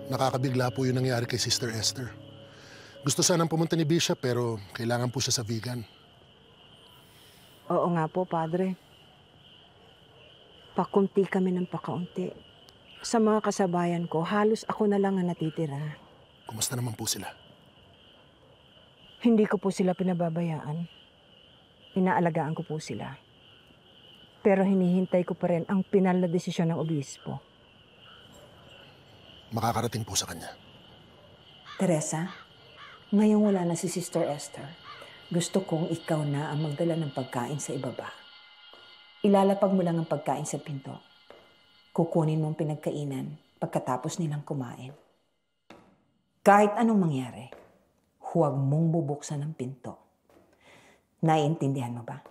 Nakakabigla po yung nangyari kay Sister Esther. Gusto sanang pumunta ni Bishop pero kailangan po siya sa vegan. Oo nga po, Padre. Pakunti kami ng pakaunti. Sa mga kasabayan ko, halos ako na lang ang natitira. Kumusta naman po sila? Hindi ko po sila pinababayaan. Inaalagaan ko po sila. Pero hinihintay ko pa rin ang pinal na desisyon ng obispo. Makakarating po sa kanya. Teresa, ngayong wala na si Sister Esther, gusto kong ikaw na ang magdala ng pagkain sa ibaba. Ilalapag mo lang ang pagkain sa pinto. Kukunin mo ang pinagkainan pagkatapos nilang kumain. Kahit anong mangyari, huwag mong bubuksan ang pinto. Naiintindihan mo ba?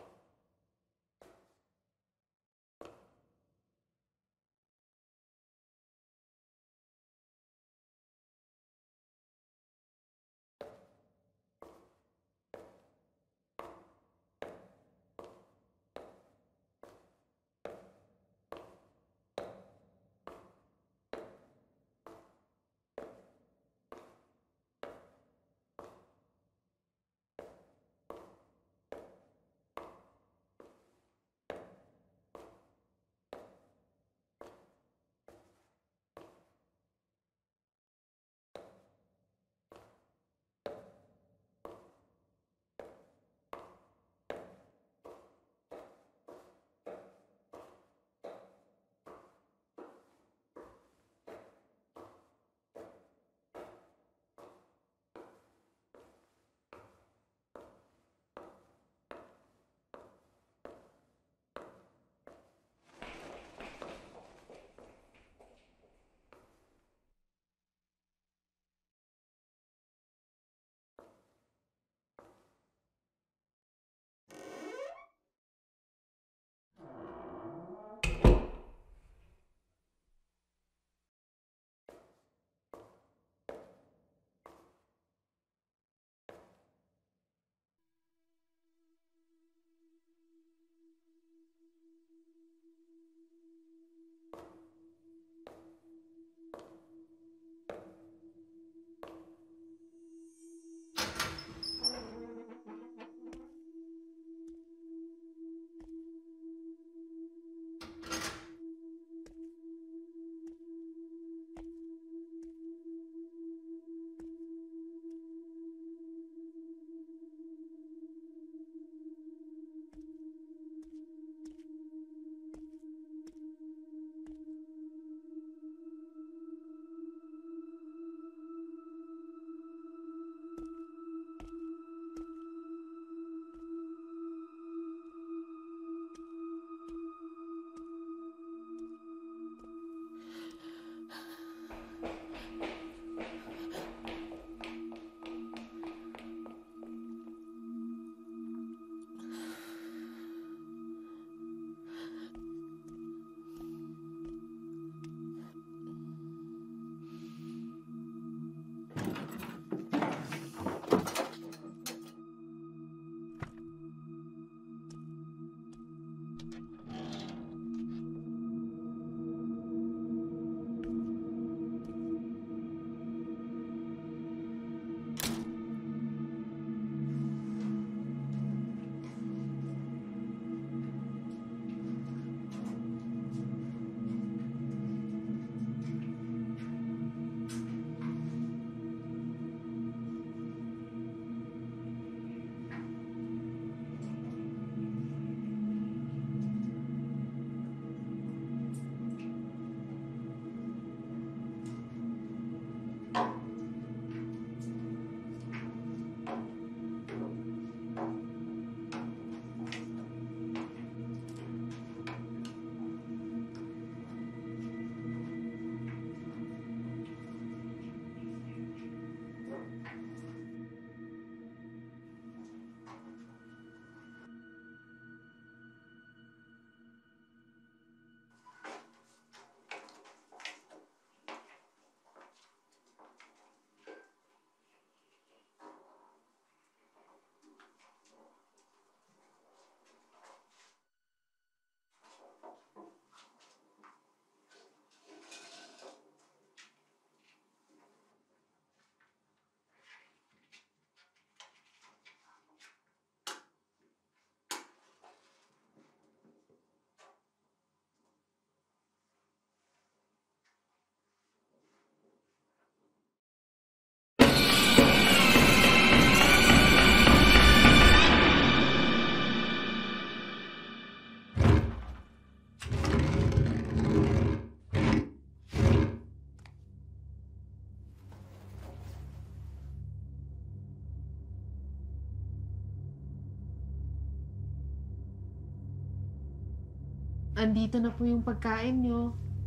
andito na po yung pagkain nyo.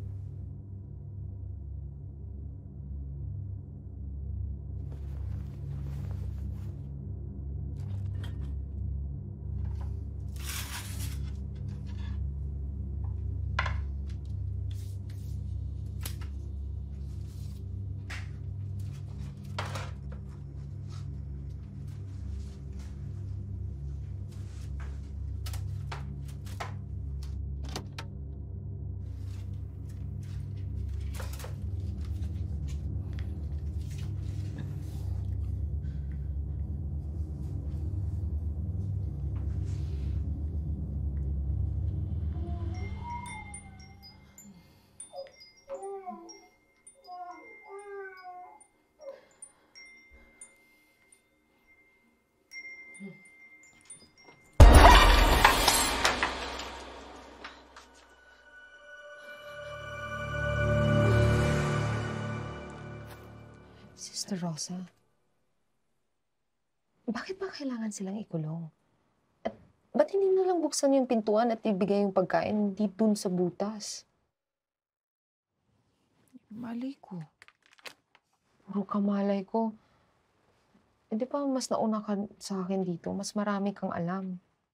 Sister Rosa, bakit ba kailangan silang ikulong? At ba't hindi na lang buksan yung pintuan at ibigay yung pagkain di dun sa butas? Malay ko. Puro kamalay ko. Di ba mas nauna ka sa akin dito? Mas marami kang alam.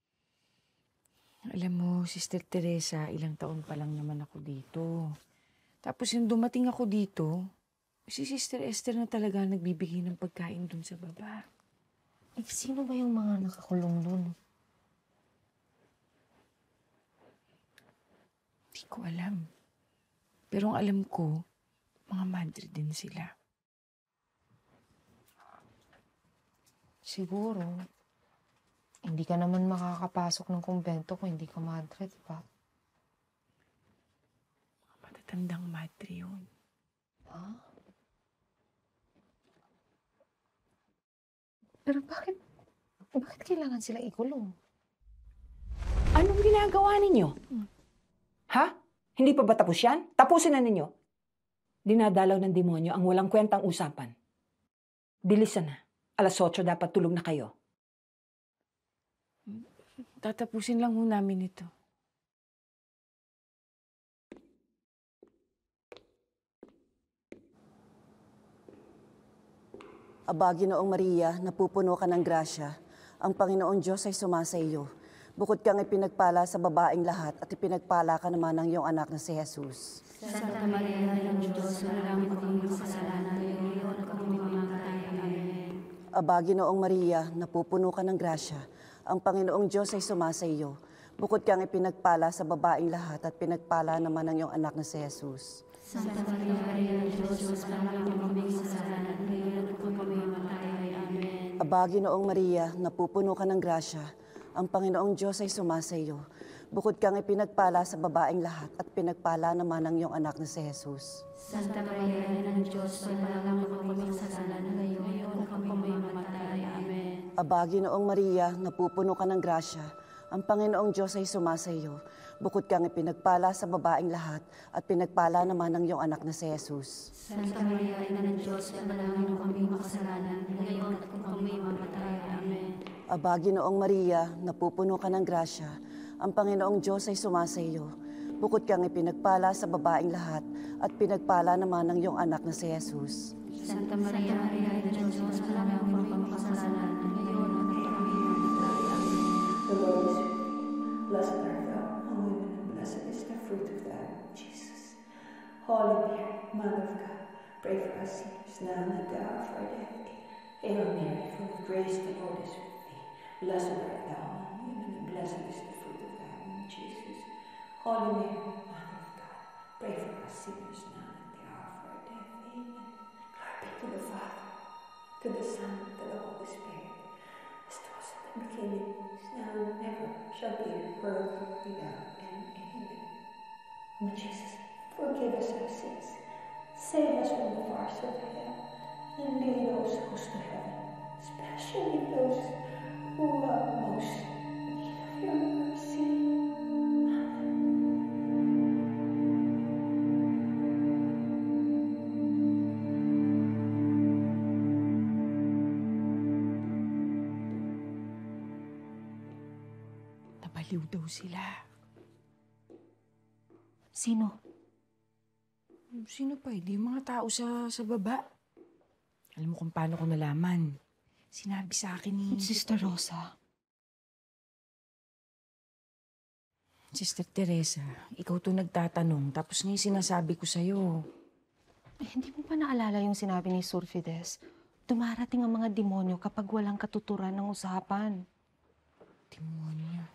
Alam mo, Sister Teresa, ilang taon pa lang naman ako dito. Tapos yung dumating ako dito, si Sister Esther na talaga nagbibigay ng pagkain dun sa baba. Eh, sino ba yung mga nakakulong dun? Hindi ko alam. Pero ang alam ko, mga madre din sila. Siguro. Hindi ka naman makakapasok ng kumbento kung hindi ka madre, di ba? Mga matatandang madre yun. Ha? Pero bakit kailangan silang ikulong? Anong ginagawa ninyo? Ha? Hindi pa ba tapos yan? Tapusin na ninyo. Dinadalaw ng demonyo ang walang kwentang usapan. Bilisan na. 8:00 dapat tulog na kayo. Tatapusin lang ho namin ito. Aba, Ginoong Maria, napupuno ka ng grasya. Ang Panginoong Diyos ay sumasa iyo. Bukod kang ipinagpala sa babaeng lahat at ipinagpala ka naman ng iyong anak na si Jesus. Santa Maria, ng Diyos, manalangin po kami makasalanan ngayon at kami mamamatay. Amen. Aba, Ginoong Maria, napupuno ka ng grasya. Ang Panginoong Diyos ay sumasa iyo. Bukod kang ipinagpala sa babaeng lahat at pinagpala naman ng iyong anak na si Jesus. Santa Maria, ng Diyos, manalangin po kami makasalanan ngayon at kami mamamatay. Amen. Aba, Ginoong Maria, napupuno ka ng grasya. Ang Panginoong Diyos ay sumasa iyo. Bukod kang ipinagpala sa babaeng lahat at pinagpala naman ng iyong anak na si Jesus. Santa Maria, ng Diyos, manalangin po kami makasalanan ngayon at kami mamamatay. Amen. Aba, Ginoong Maria, napupuno ka ng grasya. Ang Panginoong Diyos ay sumasa iyo. Bukod kang ipinagpala sa babaeng lahat at pinagpala naman ng iyong anak na si Jesus. Santa Maria, ng Diyos, manalangin po kami makasalanan ngayon at kami mamamatay. Amen. Aba, Ginoong Maria, napupuno ka ng grasya. Ang Panginoong Diyos ay sumasa iyo. Bukod kang ipinagpala sa babaeng lahat at pinagpala naman ng iyong anak na si Jesus. Santa Maria, ng Diyos, manalangin po kami makasalanan ngayon at kami mamamatay. Amen. The Lord is with you. Blessed art thou among women, and blessed is the fruit of thy womb, Jesus. Holy Mary, Mother of God, pray for us sinners now and at the hour of our death. Hail Mary, full of grace, the Lord is with thee. Blessed art thou among women, and blessed is the fruit of thy womb, Jesus. Holy Mary, Mother of God, pray for us sinners now and at the hour of our death. Amen. Glory be to the Father, to the Son, and to the Holy Spirit, as it was in the beginning, is now, and ever shall be, world without end. Amen. O Jesus, forgive us our sins, save us from the fires of hell, and lead those souls to heaven, especially those who are most in need of your mercy. Nabaliw daw sila. Sino? Sino pa? Di yung mga tao sa baba. Alam mo kung paano ko nalaman. Sinabi sa akin ni... Sister Rosa. Sister Teresa, ikaw to nagtatanong, tapos ngayon sinasabi ko sa'yo. Hindi mo pa naalala yung sinabi ni Sur Fides? Dumarating ang mga demonyo kapag walang katuturan ng usapan. Demonyo.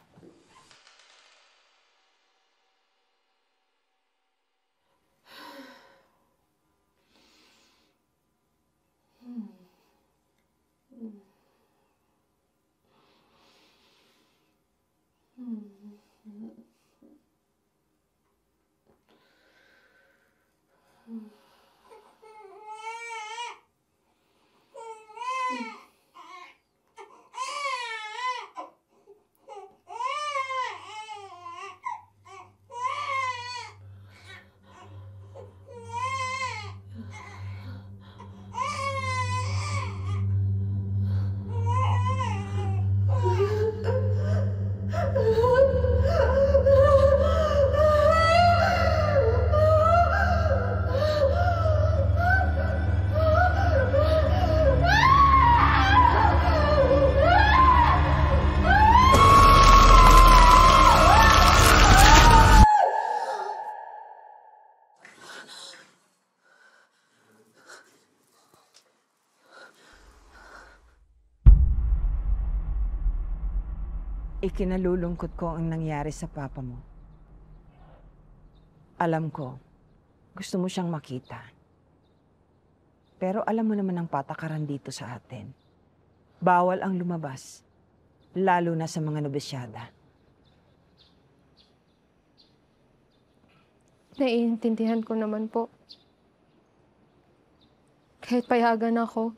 Ikinalulungkot ko ang nangyari sa papa mo. Alam ko, gusto mo siyang makita. Pero alam mo naman ang patakaran dito sa atin. Bawal ang lumabas, lalo na sa mga nobesyada. Naiintindihan ko naman po. Kahit payagan ako,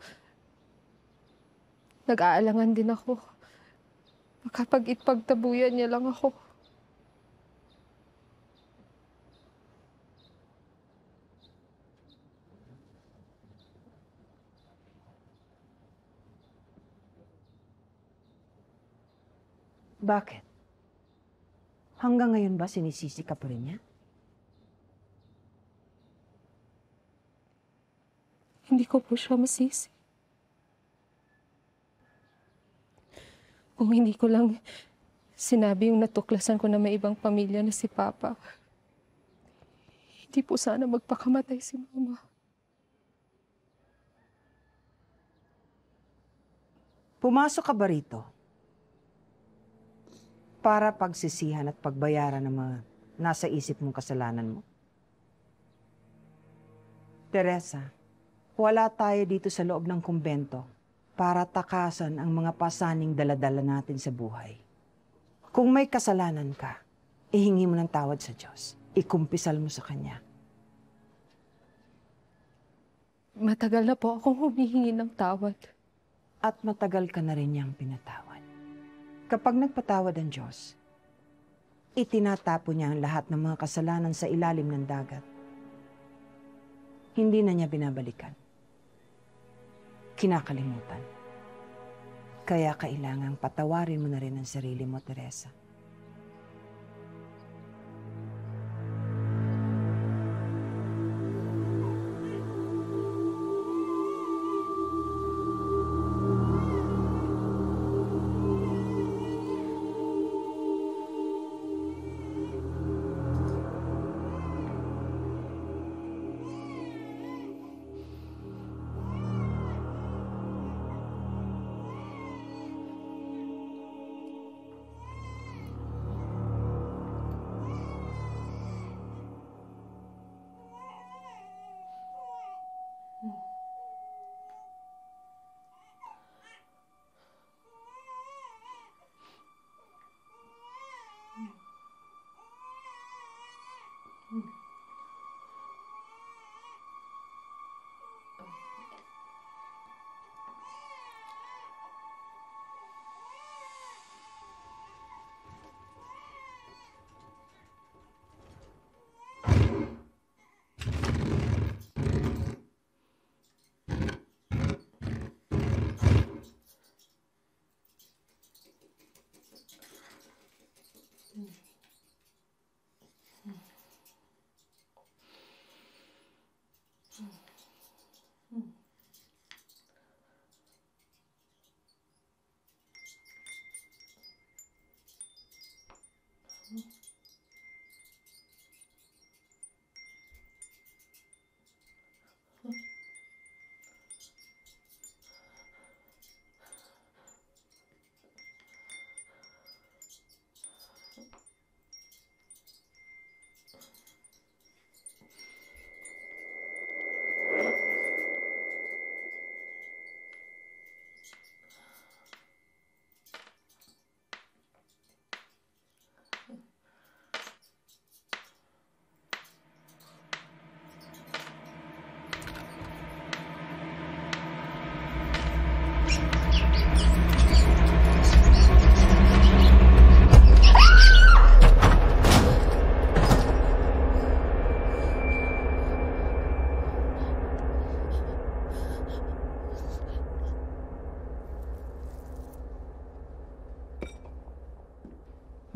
nag-aalangan din ako. Makapag-ipagtabuyan niya lang ako. Bakit? Hanggang ngayon ba sinisisi ka pa rin niya? Hindi ko po siya masisi. Kung hindi ko lang sinabi yung natuklasan ko na may ibang pamilya na si Papa, hindi po sana magpakamatay si Mama. Pumasok ka ba rito? Para pagsisihan at pagbayaran ng mga nasa isip mong kasalanan mo? Teresa, wala tayo dito sa loob ng kumbento para takasan ang mga pasaning daladala natin sa buhay. Kung may kasalanan ka, ihingi mo ng tawad sa Diyos. Ikumpisal mo sa Kanya. Matagal na po akong humihingi ng tawad. At matagal ka na rin niyang pinatawad. Kapag nagpatawad ang Diyos, itinatapo niya ang lahat ng mga kasalanan sa ilalim ng dagat. Hindi na niya binabalikan. Kinakalimutan. Kaya kailangang patawarin mo na rin ang sarili mo, Teresa.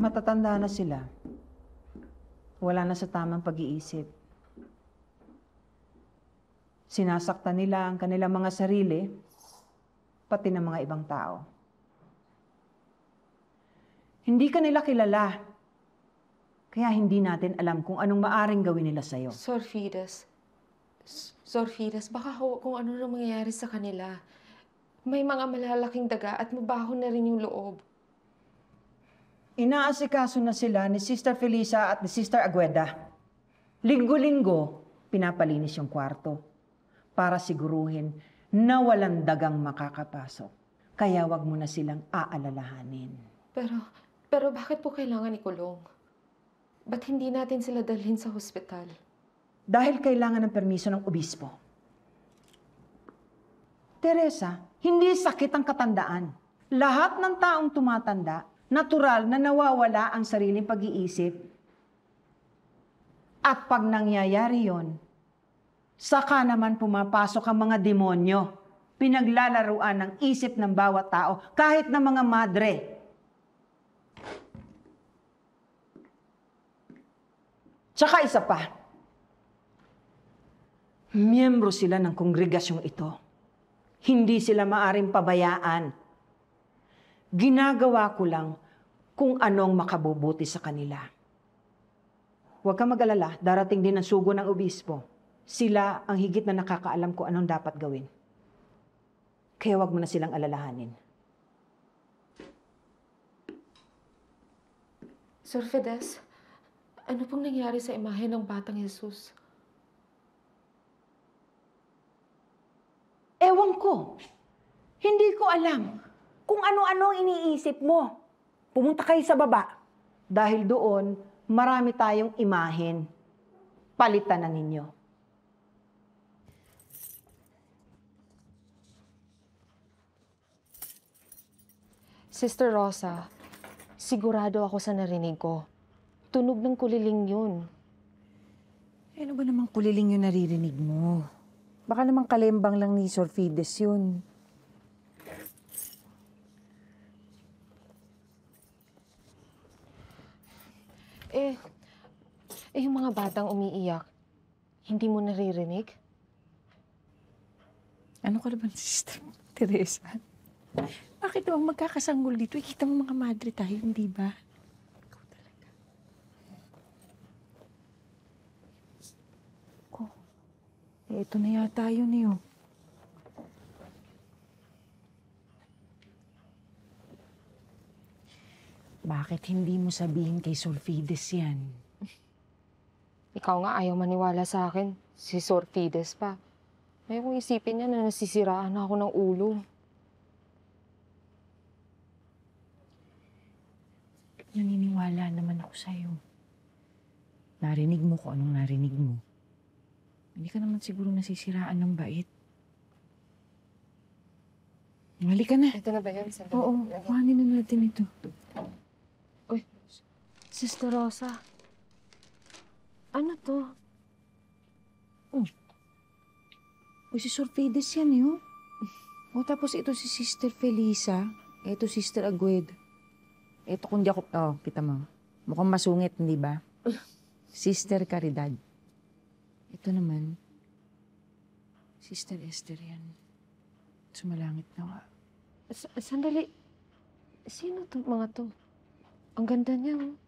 Matatanda na sila. Wala na sa tamang pag-iisip. Sinasaktan nila ang kanilang mga sarili, pati ng mga ibang tao. Hindi ka nila kilala. Kaya hindi natin alam kung anong maaring gawin nila sa'yo. Sor Fides, baka kung ano na mangyayari sa kanila. May mga malalaking daga at mabaho na rin yung loob. Inaasikaso na sila ni Sister Felisa at ni Sister Agueda. Linggo-linggo, pinapalinis yung kwarto para siguruhin na walang dagang makakapasok. Kaya wag mo na silang aalalahanin. Pero bakit po kailangan ikulong? Ba't hindi natin sila dalhin sa hospital? Dahil kailangan ng permiso ng obispo. Teresa, hindi sakit ang katandaan. Lahat ng taong tumatanda, natural na nawawala ang sariling pag-iisip. At pag nangyayari yon, saka naman pumapasok ang mga demonyo, pinaglalaruan ng isip ng bawat tao, kahit ng mga madre. Tsaka isa pa, miyembro sila ng kongregasyong ito. Hindi sila maaring pabayaan. Ginagawa ko lang kung anong makabubuti sa kanila. Huwag kang mag-alala, darating din ang sugo ng obispo. Sila ang higit na nakakaalam kung anong dapat gawin. Kaya huwag mo na silang alalahanin. Sir Fides, ano pong nangyari sa imahe ng Batang Jesus? Ewan ko. Hindi ko alam kung ano-ano ang iniisip mo. Pumunta kayo sa baba. Dahil doon, marami tayong imahen. Palitan na ninyo. Sister Rosa, sigurado ako sa narinig ko. Tunog ng kuliling yun. Ano ba namang kuliling yung naririnig mo? Baka namang kalembang lang ni Sor Fides yun. Yung mga batang umiiyak, hindi mo naririnig? Ano ka naman, Sister Teresa? Bakit ang magkakasanggol dito? Ikita mo mga madre tayo, hindi ba? Ikaw talaga. Ko. Ito na yata yun eh. Oh. Bakit hindi mo sabihin kay Sor Fides yan? Ikaw nga ayaw maniwala sa akin. Si Sor Fides pa. May kong isipin niya na nasisiraan ako ng ulo. Naniniwala naman ako sa'yo. Narinig mo kung anong narinig mo. Hindi ka naman siguro nasisiraan ng bait. Halika na. Ito na ba yun? Oo, kuhanin na natin ito. Uy, Sister Rosa. Ano to? Uy, si Sor Fides yan eh, oh. O, tapos ito si Sister Felisa. Ito Sister Agueda. Ito kung di ako... Oh, kita mo. Mukhang masungit, hindi ba? Sister Caridad. Ito naman, Sister Esther yan. Sumalangit na nga. Sandali. Sino to mga to? Ang ganda niya, oh.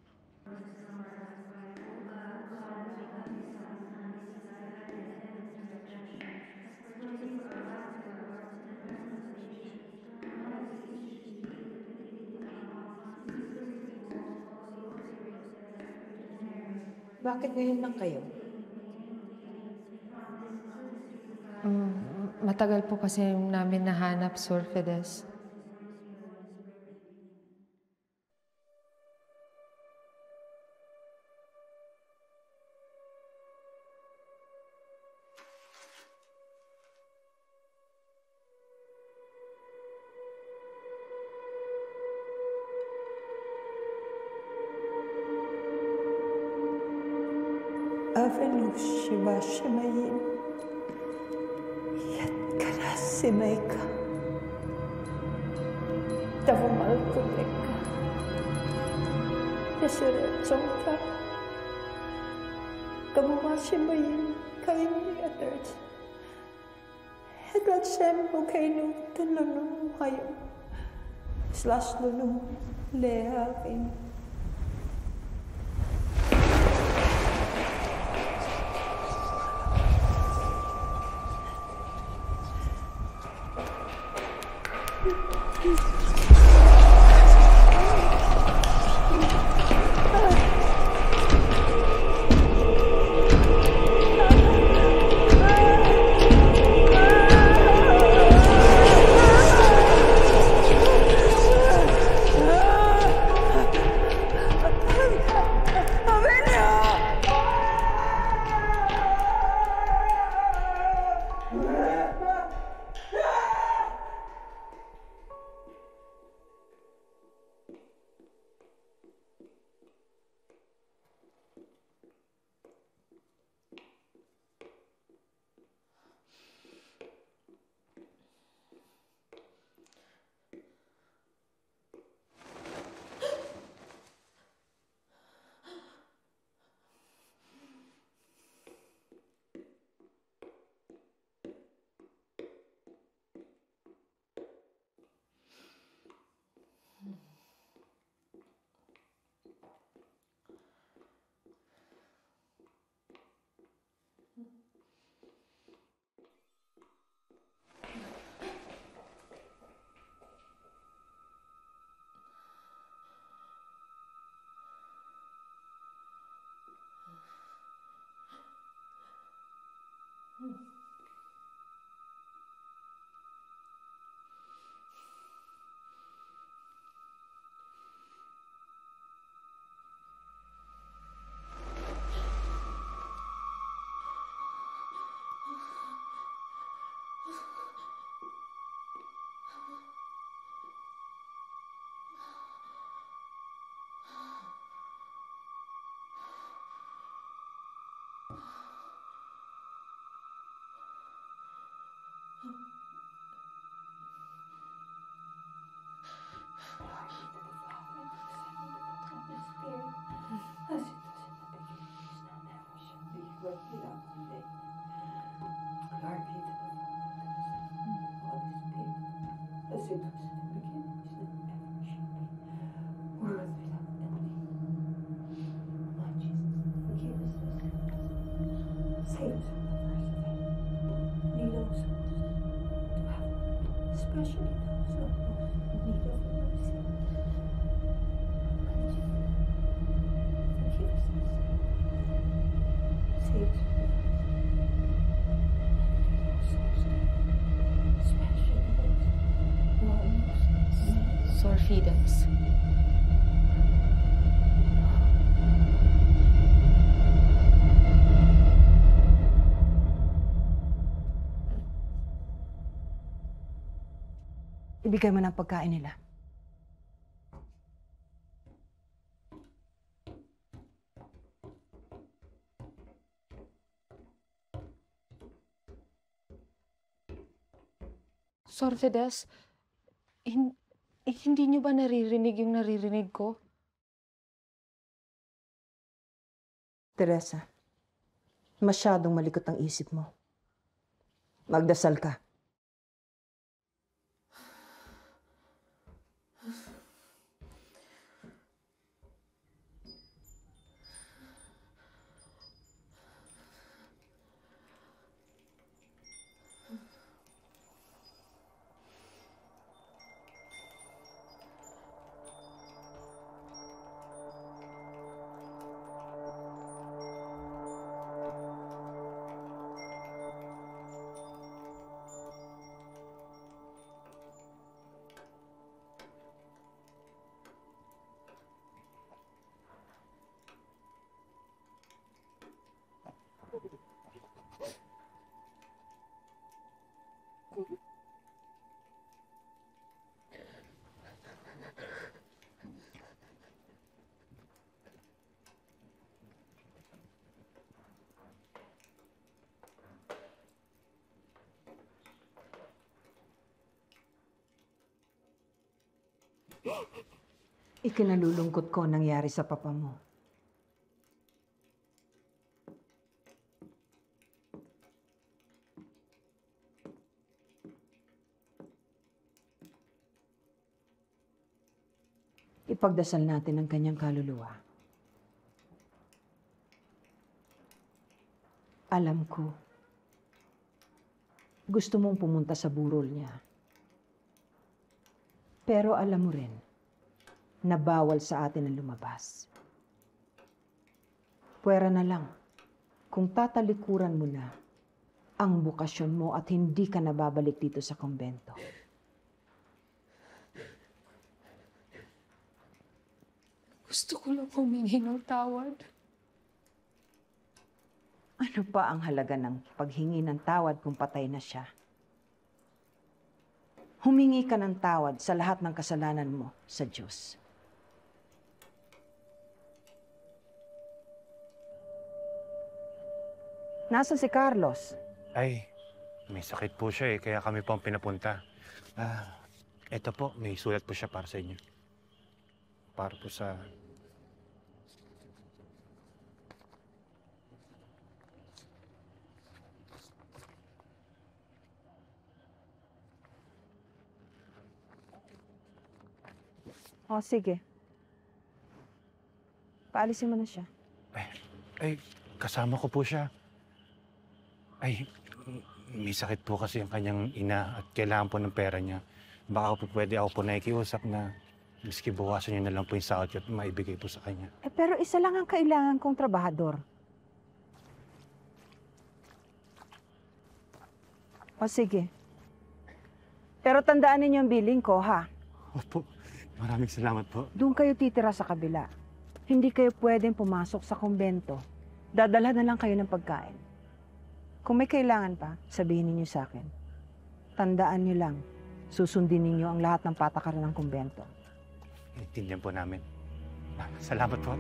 Bakit ngayon lang kayo? Matagal po kasi namin nahanap, Sor Fides. Avenu Shiva Shimayim. Yat Karas Simayka. Tavumal Kubeka. Diretso ka. Kamuwasin mo yung kain ni others. Haglat sempo kayo nung tanong kayo. Slash nung lehakin. Sorfidas. Ibigay mo ng pagkain nila. Sorfidas, hindi niyo ba naririnig yung naririnig ko? Teresa, masyadong malikot ang isip mo. Magdasal ka. Ikinalulungkot ko ang nangyari sa papa mo. Ipagdasal natin ang kanyang kaluluwa. Alam ko, gusto mong pumunta sa burol niya. Pero alam mo rin, na bawal sa atin ang lumabas. Pwera na lang, kung tatalikuran mo na ang bukasyon mo at hindi ka nababalik dito sa kumbento. Gusto ko lang humingi ng tawad. Ano pa ang halaga ng paghingi ng tawad kung patay na siya? Humingi ka ng tawad sa lahat ng kasalanan mo sa Diyos. Nasaan si Carlos? Ay, may sakit po siya kaya kami po ang pinapunta. Eto po, may sulat po siya para sa inyo. Para po sa... O, sige. Paalisin mo na siya. Ay, kasama ko po siya. Ay, may sakit po kasi ang kanyang ina at kailangan po ng pera niya. Baka po pwede ako po nakikiusap na miski buwasan niyo na lang po yung sahod at maibigay po sa kanya. Pero isa lang ang kailangan kong trabahador. O, sige. Pero tandaan ninyo ang billing ko, ha? Opo, maraming salamat po. Doon kayo titira sa kabila. Hindi kayo pwedeng pumasok sa kumbento. Dadala na lang kayo ng pagkain. Kung may kailangan pa, sabihin ninyo sa akin. Tandaan niyo lang, susundin ninyo ang lahat ng patakaran ng kumbento. Intindihan po namin. Salamat po.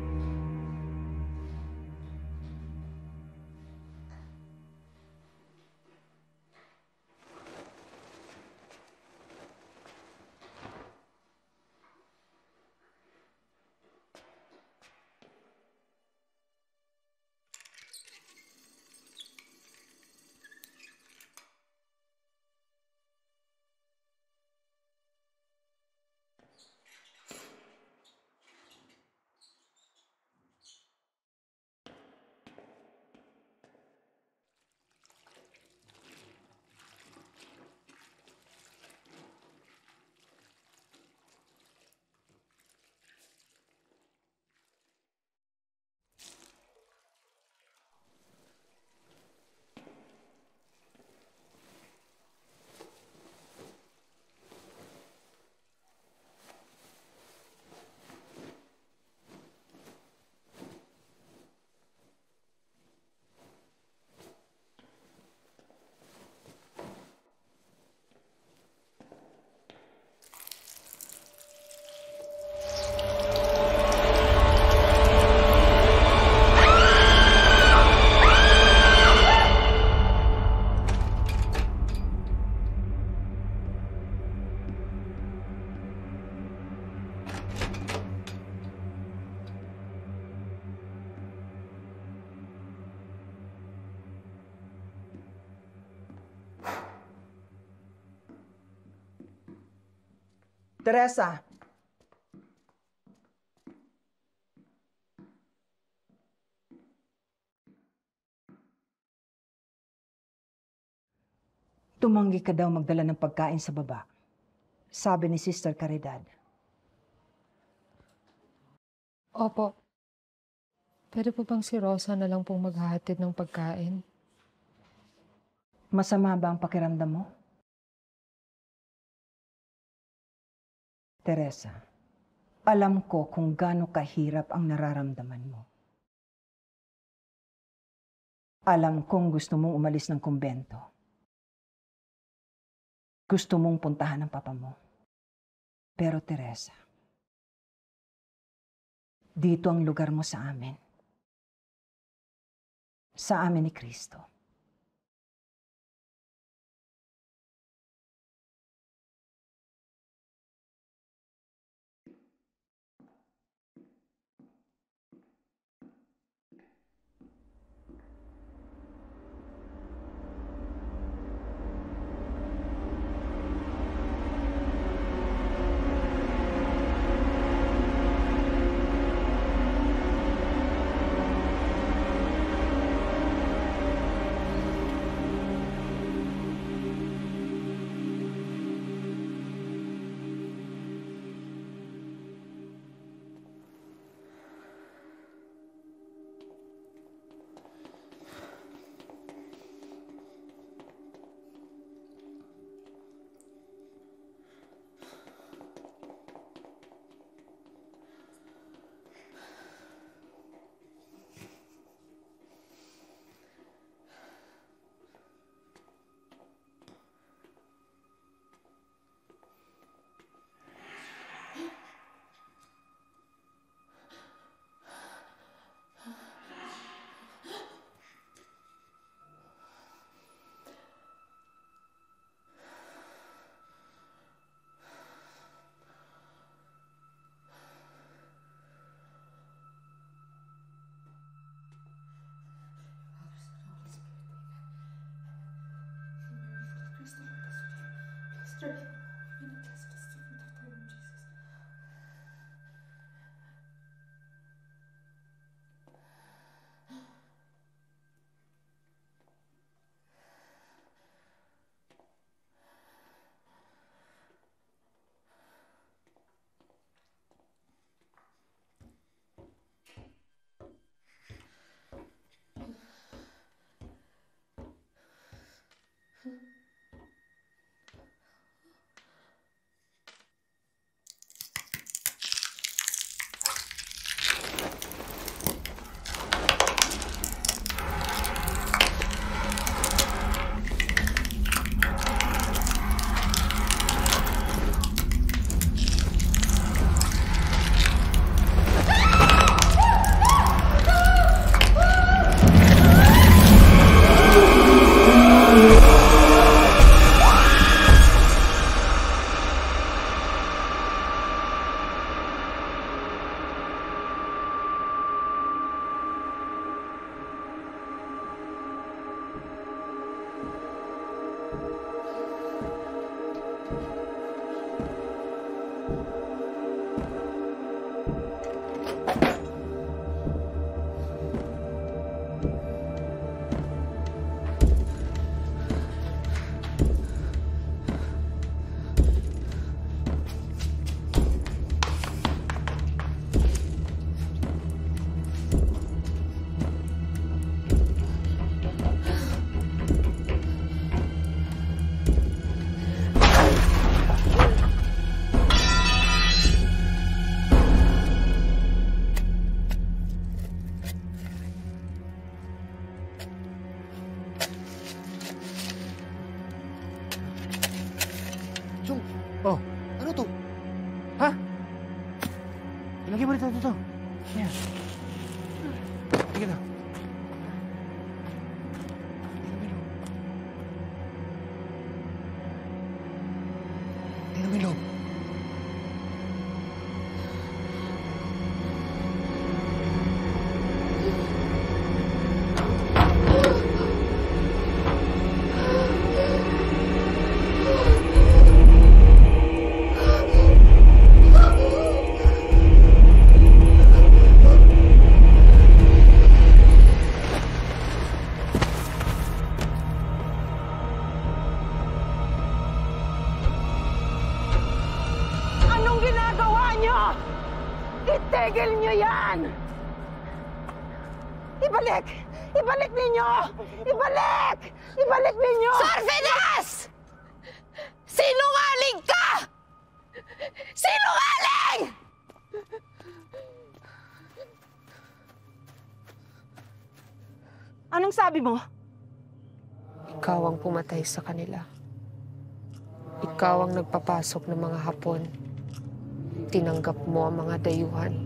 Teresa! Tumanggi ka daw magdala ng pagkain sa baba. Sabi ni Sister Caridad. Opo. Pwede po bang si Rosa na lang pong maghahatid ng pagkain? Masama ba ang pakiramdam mo? Teresa, alam ko kung gaano kahirap ang nararamdaman mo. Alam kong gusto mong umalis ng kumbento. Gusto mong puntahan ang papa mo. Pero Teresa, dito ang lugar mo sa amin. Sa amin ni Kristo. Oh, ano to? Ha? Ilagay mo rito, ito. Yan. Sige na. Tingnan mo yung loob. Itigil niyo yan! Ibalik! Ibalik ninyo! Ibalik! Ibalik ninyo! Sir Fides! Sinungaling ka! Sinungaling! Anong sabi mo? Ikaw ang pumatay sa kanila. Ikaw ang nagpapasok ng mga Hapon. Tinanggap mo ang mga dayuhan.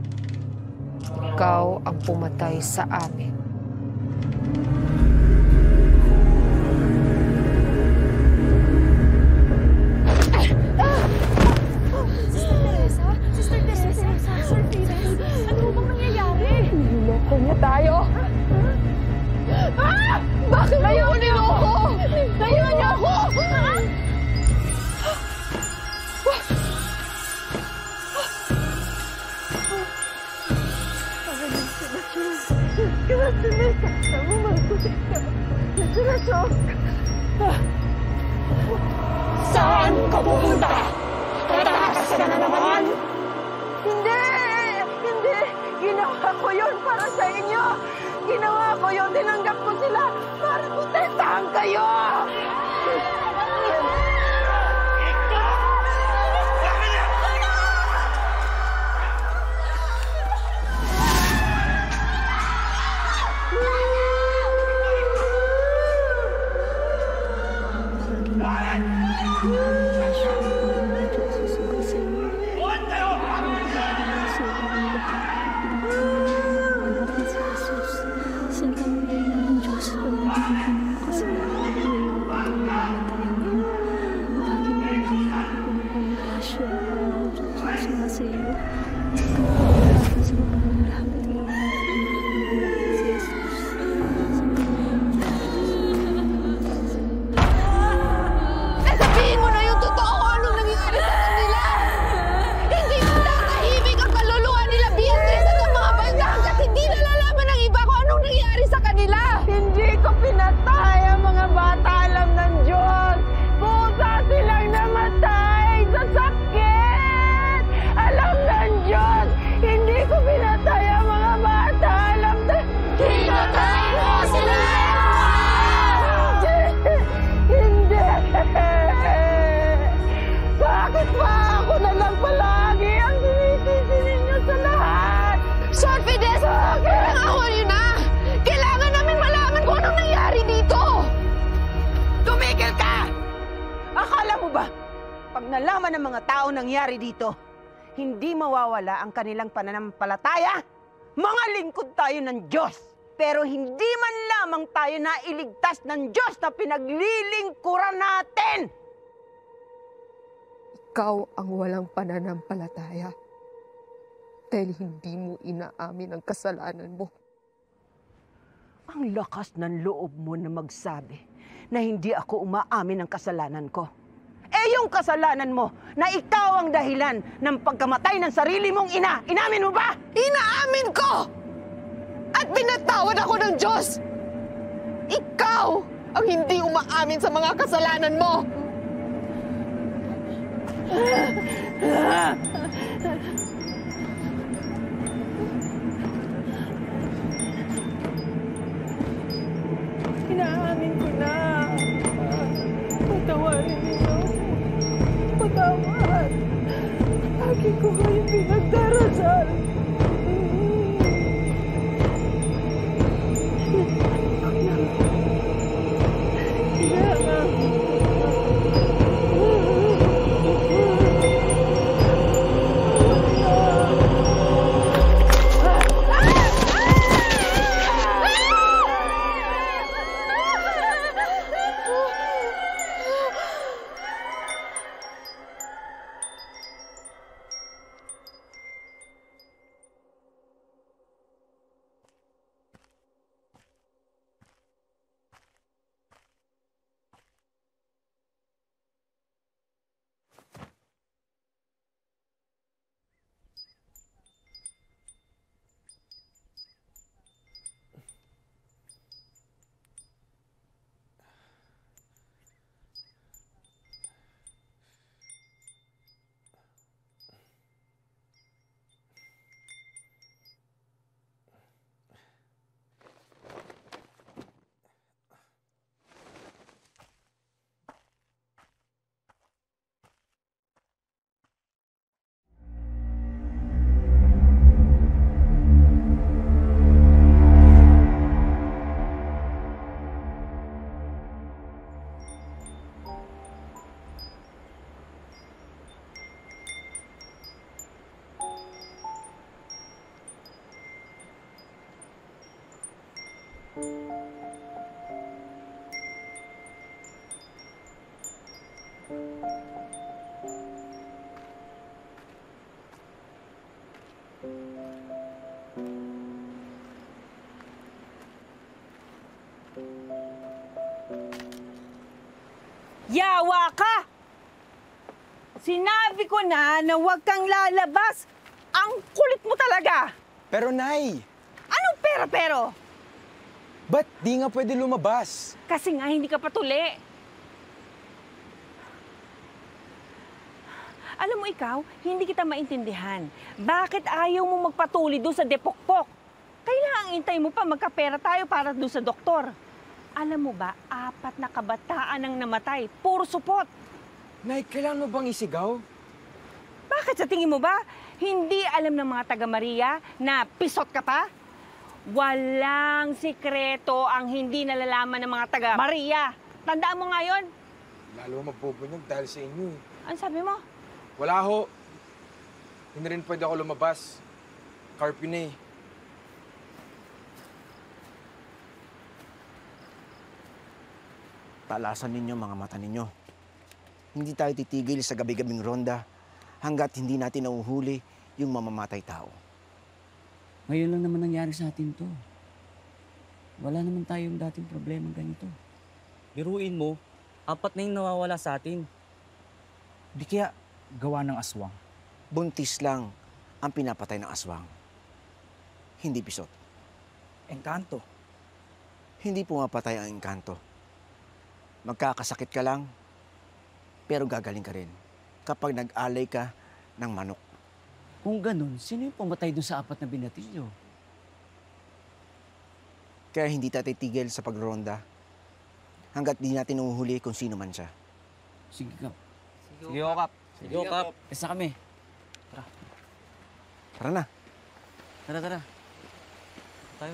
Ikaw ang pumatay sa amin. Sister Teresa, Sir Fides, ano bang nangyayari? Niloko niya tayo! Ah! Bakit kayo niloko? Layuan niyo ako! Saan ka pupunta? Tatakas ka na naman! Hindi! Hindi! Ginawa ko yun para sa inyo! Ginawa ko yun! Tinanggap ko sila para protektahan kayo! nalalaman ng mga tao nangyari dito, hindi mawawala ang kanilang pananampalataya. Mga lingkod tayo ng Diyos, pero hindi man lamang tayo nailigtas ng Diyos na pinaglilingkuran natin. Ikaw ang walang pananampalataya dahil hindi mo inaamin ang kasalanan mo. Ang lakas ng loob mo na magsabi na hindi ako umaamin ng kasalanan ko. Yung kasalanan mo na ikaw ang dahilan ng pagkamatay ng sarili mong ina, inamin mo ba? Inaamin ko! At pinatawad ako ng Diyos! Ikaw ang hindi umaamin sa mga kasalanan mo! Inaamin ko na. Patawarin niyo. Patawad. Lagi ko kayo pinagdarasal. Yawa ka! Sinabi ko na huwag kang lalabas. Ang kulit mo talaga! Pero Nay, Anong pero? ba't di nga pwede lumabas? Kasi nga hindi ka patuli. Alam mo ikaw, hindi kita maintindihan. Bakit ayaw mo magpatuli doon sa depokpok? Kailangan intay mo pa magkapera tayo para doon sa doktor. Alam mo ba, 4 na kabataan ang namatay. Puro supot. Nay, kailangan mo bang isigaw? Bakit sa tingin mo ba, hindi alam ng mga taga-Maria na pisot ka pa? Walang sikreto ang hindi nalalaman ng mga taga-Maria. Tandaan mo nga yun. Lalo magbubunyag dahil sa inyo eh. Ano sabi mo? Wala ho. Hindi rin pwede ako lumabas. Curfew na eh. Talasan ninyo mga mata ninyo. Hindi tayo titigil sa gabi-gabing ronda hanggat hindi natin nauhuli yung mamamatay tao. Ngayon lang naman nangyari sa atin to. Wala naman tayong dating problema ganito. Biruin mo, 4 na yung nawawala sa atin. Di kaya gawa ng aswang? Buntis lang ang pinapatay ng aswang. Hindi pisot. Engkanto. Hindi pumapatay ang engkanto. Magkakasakit ka lang, pero gagaling ka rin kapag nag-alay ka ng manok. Kung ganun, sino yung pumatay dun sa 4 na binatilyo? Kaya hindi tayo titigil sa pagronda hanggat di natin uhuhuli kung sino man siya. Sige, Kap. Sige, Kap. Sige, Kap. Isa kami. Tara na. Tara. Tayo.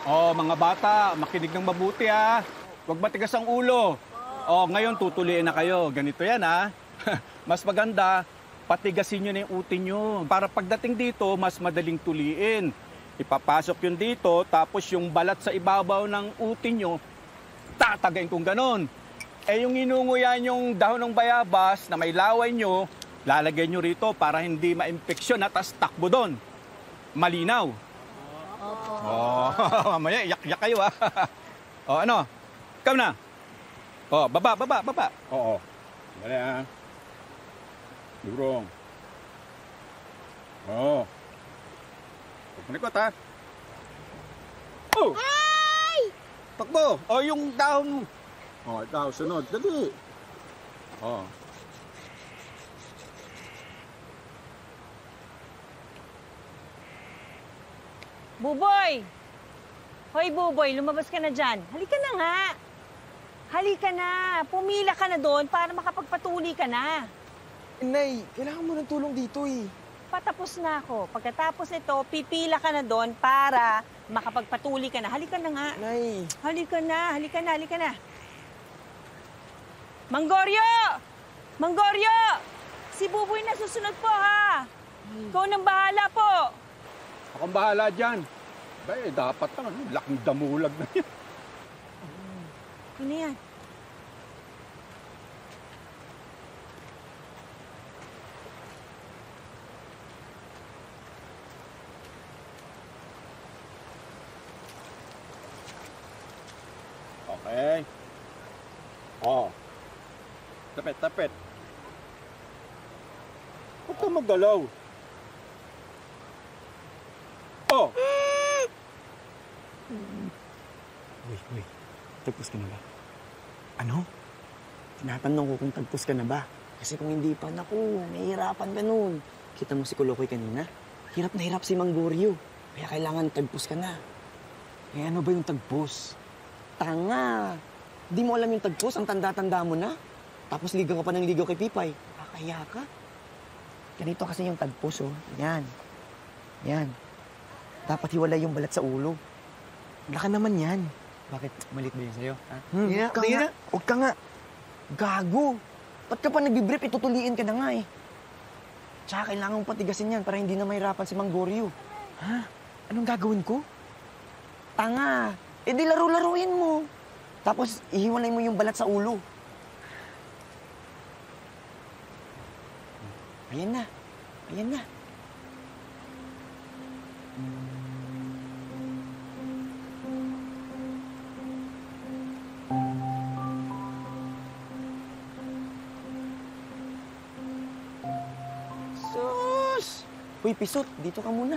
Oh, mga bata, makinig ng mabuti ha. Huwag matigas ang ulo. Oh, ngayon tutuliin na kayo. Ganito yan ha. Mas maganda, patigasin nyo na yung utin nyo. Para pagdating dito, mas madaling tuliin. Ipapasok yun dito, tapos yung balat sa ibabaw ng utin nyo, tatagain kung ganon. Eh yung inunguyan yung dahon ng bayabas na may laway nyo, lalagay nyo rito para hindi ma-infeksyon at takbo doon. Malinaw. Oh, mamaya iyak-iyak kayo ha. Oh, ano? Come na. Oh, baba. Oo. Dali ha. Durong. Oh. Punikot ha. Oh! Ay! Takbo! Oh, yung dahon. Oh, ikaw, sunod. Dali. Oh. Buboy! Hoy, Buboy, lumabas ka na dyan. Halika na nga. Halika na. Pumila ka na doon para makapagpatuli ka na. Nay, kailangan mo ng tulong dito eh. Patapos na ako. Pagkatapos nito, pipila ka na doon para makapagpatuli ka na. Halika na nga. Nay. Halika na. Manggoryo! Manggoryo! Si Buboy na susunod po, ha? Ikaw nang bahala po. Akong bahala dyan. Ba, dapat lang. Laking damulag na yan. Ano yan? Okay. Oh. Tapet. Huwag ka maggalaw. Oh! Uy. Tagpos ka na ba? Ano? Tinatanong ko kung tagpos ka na ba? Kasi kung hindi pa, naku, nahihirapan ka nun. Kita mo si Kulokoy kanina? Hirap na hirap si Manggoryo. Kaya kailangan tagpos ka na. Eh ano ba yung tagpos? Tanga! Di mo alam yung tagpos, ang tanda-tanda mo na. Tapos ligaw ka pa ng ligaw kay Pipay. Kakaya ka. Ganito kasi yung tagpos, oh. Yan. Dapat hiwalay yung balat sa ulo. Laka naman yan. Bakit? Malit ba yun sa'yo? Ha? Huwag ka nga. Gago. Ba't ka pa nagbibrief? Itutuliin ka na nga eh. Tsaka kailangan mong patigasin yan para hindi na mahirapan si Manggoryo. Ha? Anong gagawin ko? Tanga. Eh di laro-laruin mo. Tapos ihiwalay mo yung balat sa ulo. Ayan na. Sus! Uy, Pisot, dito ka muna.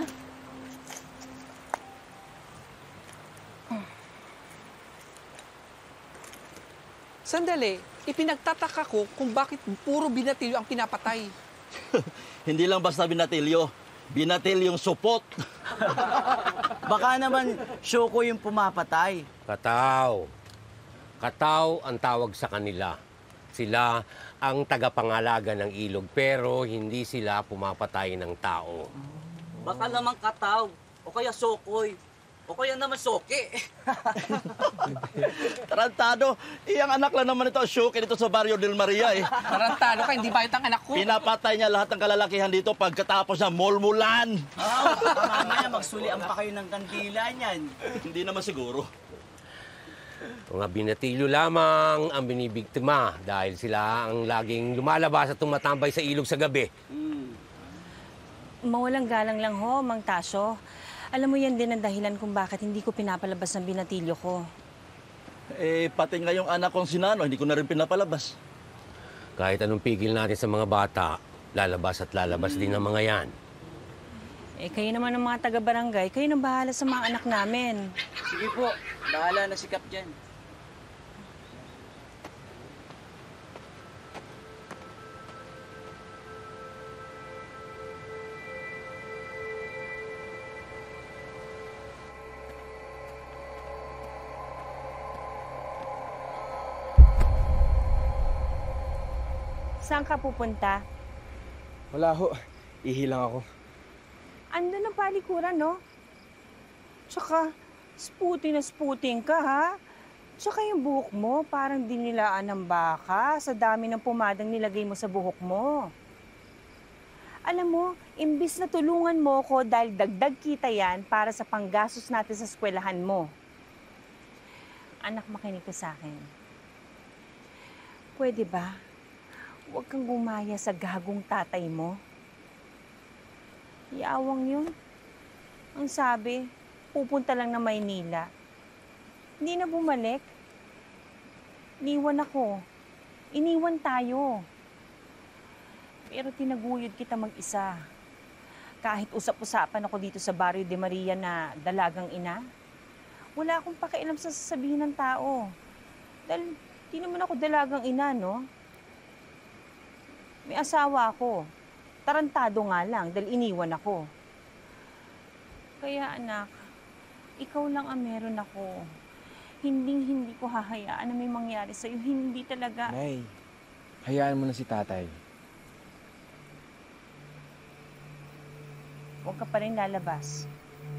Sandali, ipinagtataka ko kung bakit puro binatilyo ang pinapatay. Hindi lang basta binatilyo. Binatilyong supot. Baka naman Shoko yung pumapatay. Kataw ang tawag sa kanila. Sila ang tagapangalaga ng ilog pero hindi sila pumapatay ng tao. Baka naman Kataw, o kaya Sokoy, o kaya naman Soke. Tarantado, iyang anak lang naman ito, Shuki, dito sa Barrio del Maria eh. Tarantado ka, hindi bayot ang anak ko. Pinapatay niya lahat ng kalalakihan dito pagkatapos niya mulmulan. Mamaya magsulian pa kayo ng kandila niyan. Hindi naman siguro. Mga binatilyo lamang ang binibiktima dahil sila ang laging lumalabas at tumatambay sa ilog sa gabi. Mawalang galang lang ho, Mang Tasyo. Alam mo yan din ang dahilan kung bakit hindi ko pinapalabas ang binatilyo ko. Eh, pati nga yung anak kong sinano, hindi ko na rin pinapalabas. Kahit anong pigil natin sa mga bata, lalabas at lalabas din ang mga yan. Eh, kayo naman ang mga taga-barangay, kayo nang bahala sa mga anak namin. Sige po, bahala na si Kap dyan. Saan ka pupunta? Wala ho. Ihilang ako. Andun ang palikuran, no? Tsaka, Sputin ka, ha? Tsaka yung buhok mo, parang dinilaan ng baka sa dami ng pumadang nilagay mo sa buhok mo. Alam mo, imbis na tulungan mo ko dahil dagdag kita yan para sa panggastos natin sa eskwelahan mo. Anak, makinig ka sa akin. Pwede ba? Huwag kang gumaya sa gagong tatay mo. Yawang yun. Ang sabi, pupunta lang na Maynila. Hindi na bumalik. Iniwan ako. Iniwan tayo. Pero tinaguyod kita mag-isa. Kahit usap-usapan ako dito sa Barrio de Maria na dalagang ina, wala akong pakialam sa sasabihin ng tao. Dahil di naman ako dalagang ina, no? May asawa ako. Tarantado nga lang dahil iniwan ako. Kaya anak, ikaw lang ang meron ako. Hindi ko hahayaan na may mangyari sa'yo. Hindi talaga. Nay, hayaan mo na si tatay. Huwag ka pa rin lalabas.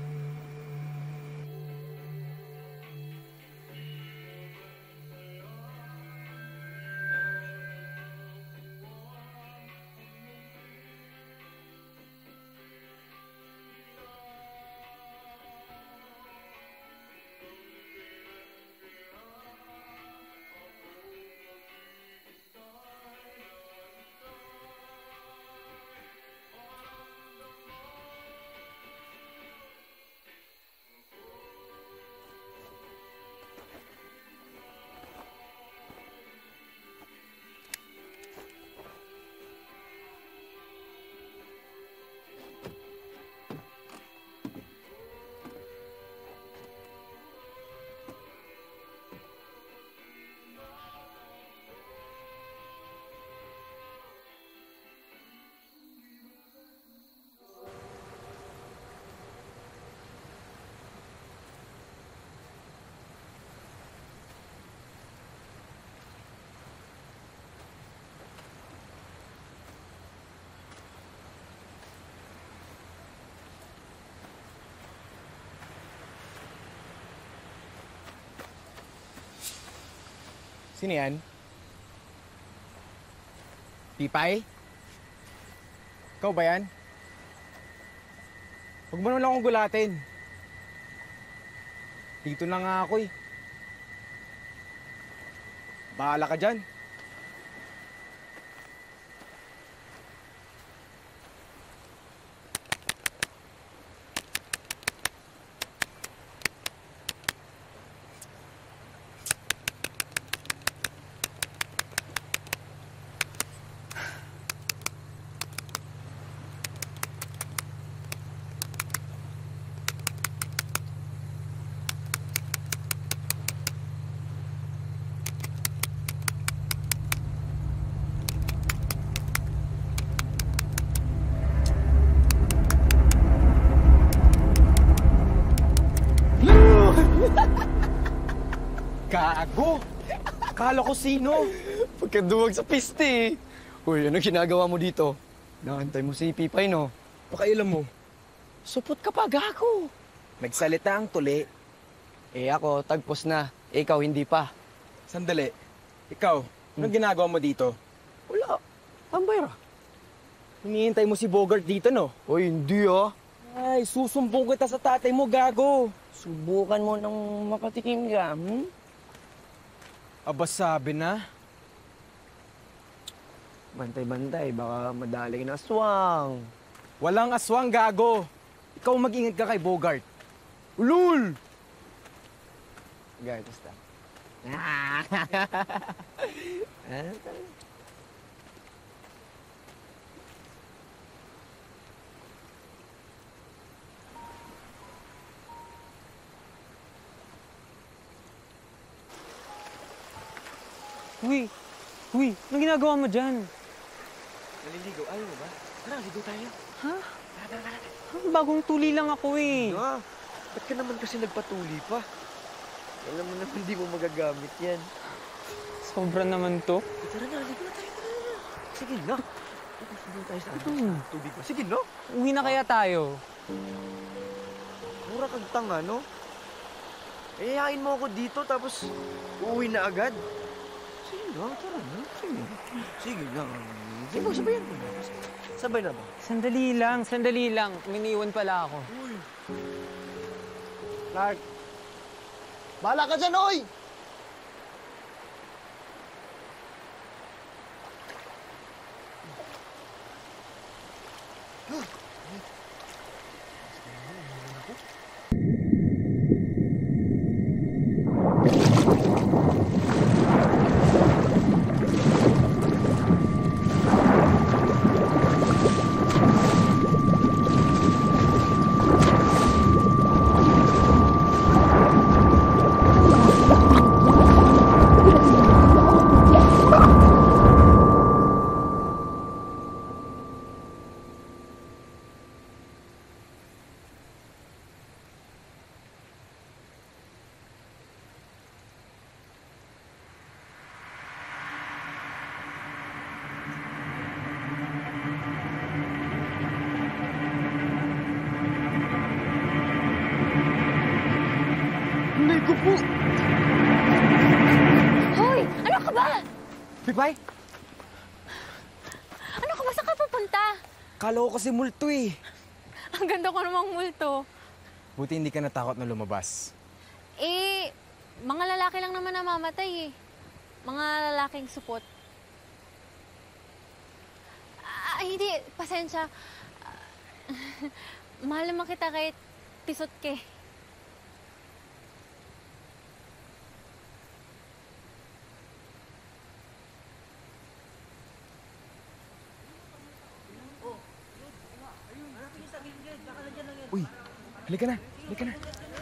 Sino yan? Pipay? Ikaw ba yan? Huwag mo naman akong gulatin. Dito na nga ako eh. Bahala ka dyan. Gago! Akala ko sino? Pagkaduwag sa piste eh. Uy, ano ginagawa mo dito? Nakantay mo si Pipay, no? Pakailan mo. Supot ka pa, gago! Nagsalita ang tuli. Eh ako, tagpos na. Eh, ikaw, hindi pa. Sandali. Ikaw, anong ginagawa mo dito? Wala. Tambay ra. Hinihintay mo si Bogart dito, no? Uy, hindi ah. Ay, susumbong kita sa tatay mo, gago. Subukan mo nang makatikim ka, Aba, sabi na. Bantay-bantay, baka madali na aswang. Walang aswang, gago. Ikaw mag-ingat ka kay Bogart. Ulul! Gaya, basta. Uy, anong ginagawa mo dyan? Naliligo, ayaw mo ba? Tara, ligo tayo. Ha? Bagong tuli lang ako eh. Nga, ba't ka naman kasi nagpatuli pa? Alam mo naman hindi mo magagamit yan. Sobra naman to. Tara na, ligo na tayo. Sige na. Ligo tayo sa tubig pa. Sige na. Uwi na kaya tayo? Mura kang tanga, no? Iyayain mo ako dito tapos uuwi na agad. Sige lang, tara na. Sige lang. Sige ba, sabayan mo na. Sabay na ba? Sandali lang. Miniwan pala ako. Uy. Clark. Bahala ka dyan, oy! Hoy! Ano ka ba? Pipay? Ano ka ba? Saan ka pupunta? Kala ko kasi multo eh. Ang ganda ko namang multo. Buti hindi ka natakot na lumabas. Eh, mga lalaki lang naman namamatay eh. Mga lalaking supot. Hindi, pasensya. Mahal naman kita kahit tisot ke. Uy, halika na. Halika na.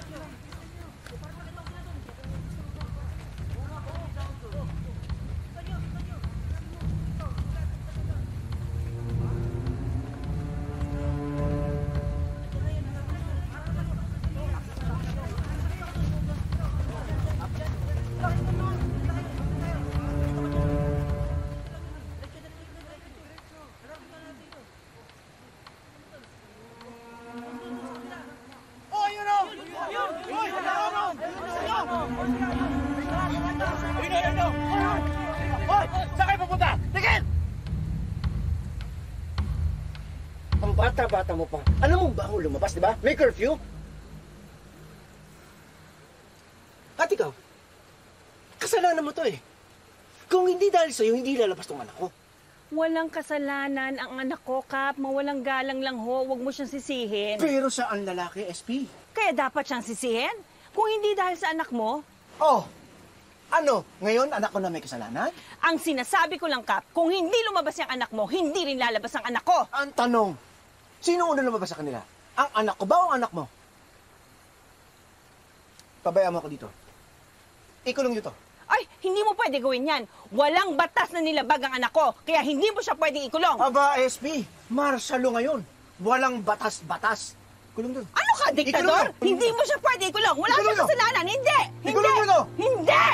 Bata-bata mo pa. Alam mo ba ako lumabas, di ba? May curfew. At ikaw, kasalanan mo to eh. Kung hindi dahil sa'yo, hindi lalabas tong anak ko. Walang kasalanan ang anak ko, Kap. Mawalang galang lang ho. Huwag mo siyang sisihin. Pero siya ang lalaki, SP. Kaya dapat siyang sisihin? Kung hindi dahil sa anak mo? Oh, ano? Ngayon, anak ko na may kasalanan? Ang sinasabi ko lang, Kap, kung hindi lumabas yung anak mo, hindi rin lalabas ang anak ko. Ang tanong, sino una lumabas sa kanila? Ang anak ko ba o ang anak mo? Pabayaan mo ako dito. Ikulong nyo to. Ay, hindi mo pwede gawin yan. Walang batas na nilabag ang anak ko, kaya hindi mo siya pwedeng ikulong. Aba, SP, marshalo ngayon. Walang batas-batas. Kulong doon. Ano ka, diktador? Hindi mo siya pwede ikulong. Wala siyang kasalanan. Hindi! Ikulong mo to! Hindi!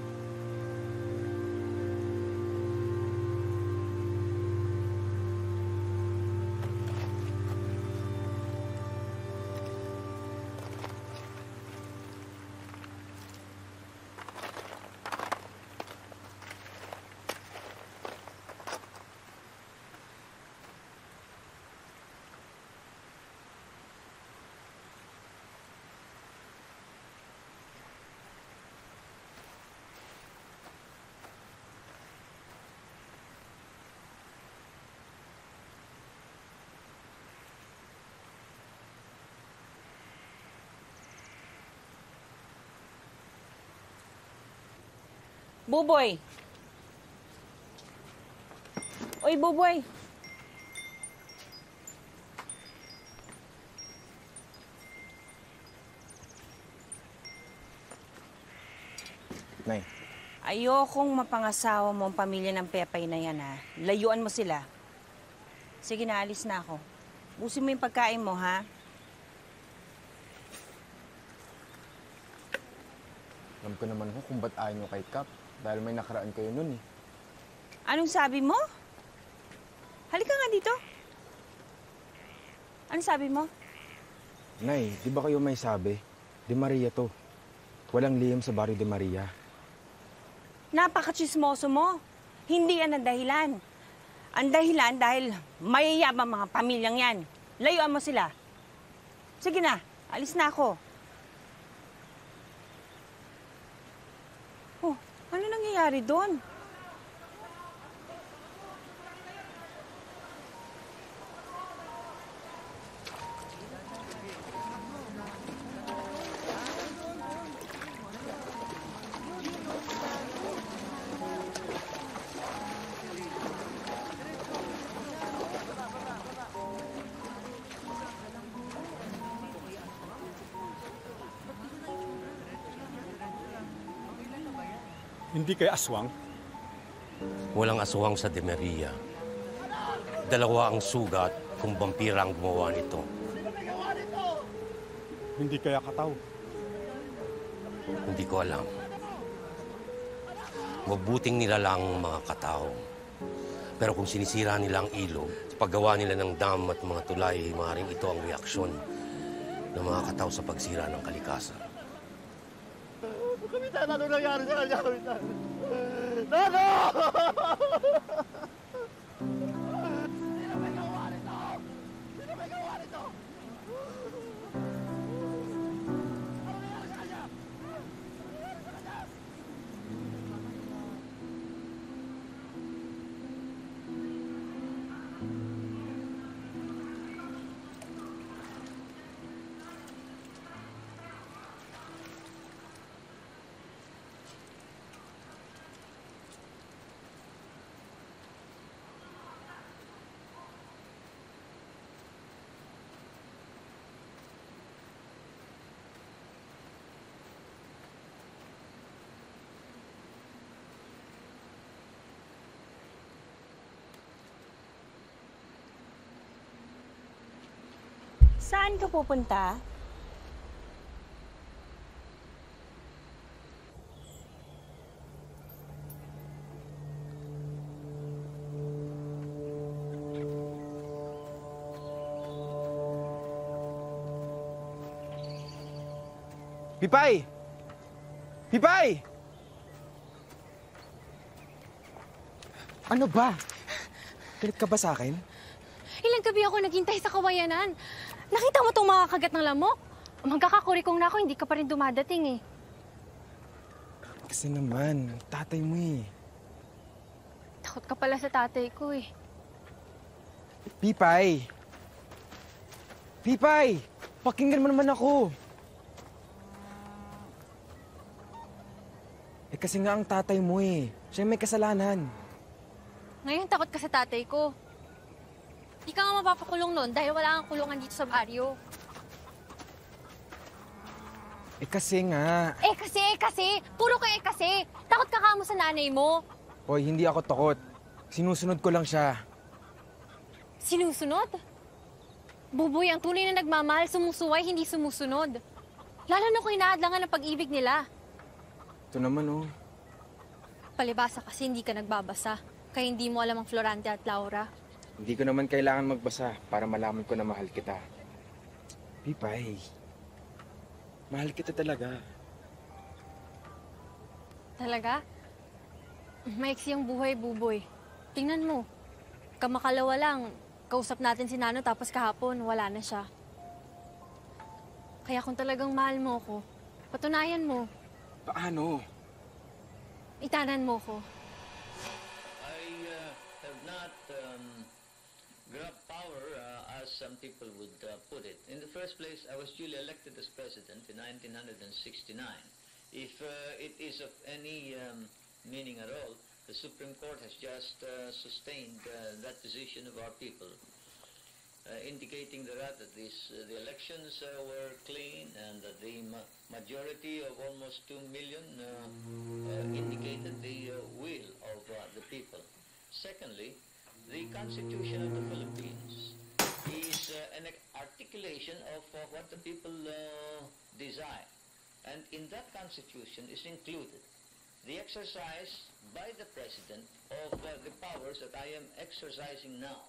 Buboy. Oy, Buboy. Nay. Ayokong mapangasawa mo ang pamilya ng Pepay na yan, ha? Layuan mo sila. Sige na, alis na ako. Busin mo yung pagkain mo, ha? Alam ko naman ho kung ba't ayaw nyo kay Kap. Dahil may nakaraan kayo nun eh. Anong sabi mo? Halika nga dito. Anong sabi mo? Nay, di ba kayo may sabi? Di Maria to. Walang lihim sa Barrio de Maria. Napaka-chismoso mo. Hindi yan ang dahilan. Ang dahilan dahil mayayabang mga pamilyang yan. Layuan mo sila. Sige na, alis na ako. Oh, ano nangyayari doon? Hindi kay aswang? Walang aswang sa Demeria. Dalawa ang sugat kung vampira ang gumawa nito. Hindi kaya kataw? Hindi ko alam. Mabuting nilalang ang mga katao. Pero kung sinisira nila ang ilog, sa paggawa nila ng dam at mga tulay, maaaring ito ang reaksyon ng mga katao sa pagsira ng kalikasan. Kapitan, ano nangyari sa kanya, Kapitan? Nano! Sino may gawa nito? Sino may gawa nito? Ano nangyari sa kanya? Saan ka pupunta? Pipay! Pipay! Ano ba? Galit ka ba sa akin? Ilang gabi ako naghintay sa kawayanan. Nakita mo tong mga kagat ng lamok? Magkakakurikong na ako, hindi ka pa rin dumadating eh. Kasi naman, tatay mo eh. Takot ka pala sa tatay ko eh. Pipay! Pipay! Pakinggan mo naman ako! Eh kasi nga ang tatay mo eh. Siya may kasalanan. Ngayon takot ka sa tatay ko. Di ka nga mapapakulong noon dahil wala kang kulungan dito sa baryo. Eh kasi nga. Kasi! Puro ka kasi! Takot ka kamo sa nanay mo. Hoy, hindi ako takot. Sinusunod ko lang siya. Sinusunod? Buboy, ang tunay na nagmamahal, sumusuway, hindi sumusunod. Lalo na kung inaadlangan ng pag-ibig nila. Ito naman oh. Palibasa kasi hindi ka nagbabasa. Kaya hindi mo alam ang Florante at Laura. Hindi ko naman kailangan magbasa para malaman ko na mahal kita. Pipay, mahal kita talaga. Talaga? Maiksi ang buhay, Buboy. Tingnan mo. Kamakalawa lang, kausap natin si Nano tapos kahapon, wala na siya. Kaya kung talagang mahal mo ko, patunayan mo. Paano? Itanan mo ko. I have not grabbed power as some people would put it. In the first place, I was duly elected as president in 1969. If it is of any meaning at all, the Supreme Court has just sustained that decision of our people, indicating that the elections were clean and that the majority of almost 2 million indicated the will of the people. Secondly, the Constitution of the Philippines is an articulation of what the people desire. And in that Constitution is included the exercise by the President of the powers that I am exercising now.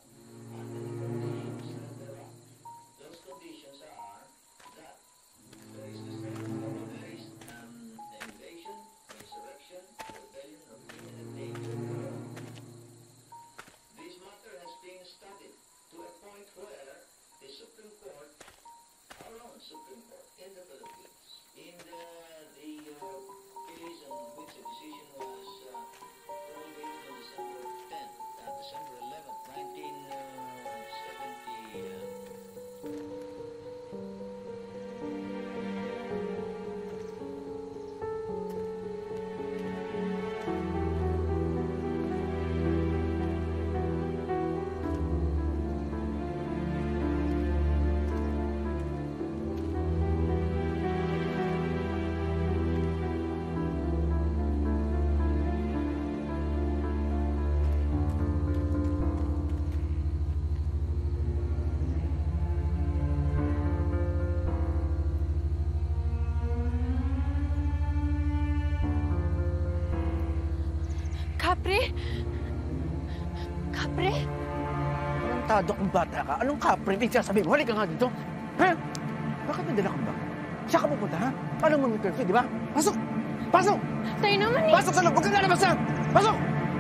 Those conditions are that there is December 11th, 1970. Kapre? Kapre? Tarantado kong bata ka. Anong kapre? Sasabihin mo, halika nga dito. Ha? Bakit nadala ka ba? Siya ka pupunta, ha? Alam mo may curfew, di ba? Pasok! Pasok! Tayo naman eh! Pasok sa loob! Huwag ka lalabas, ha? Pasok!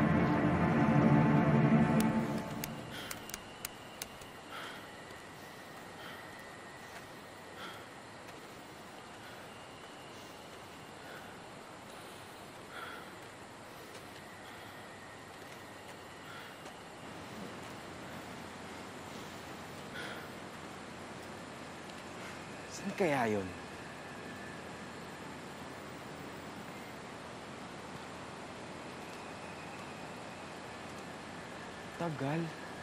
Saan kaya yun? Tagal.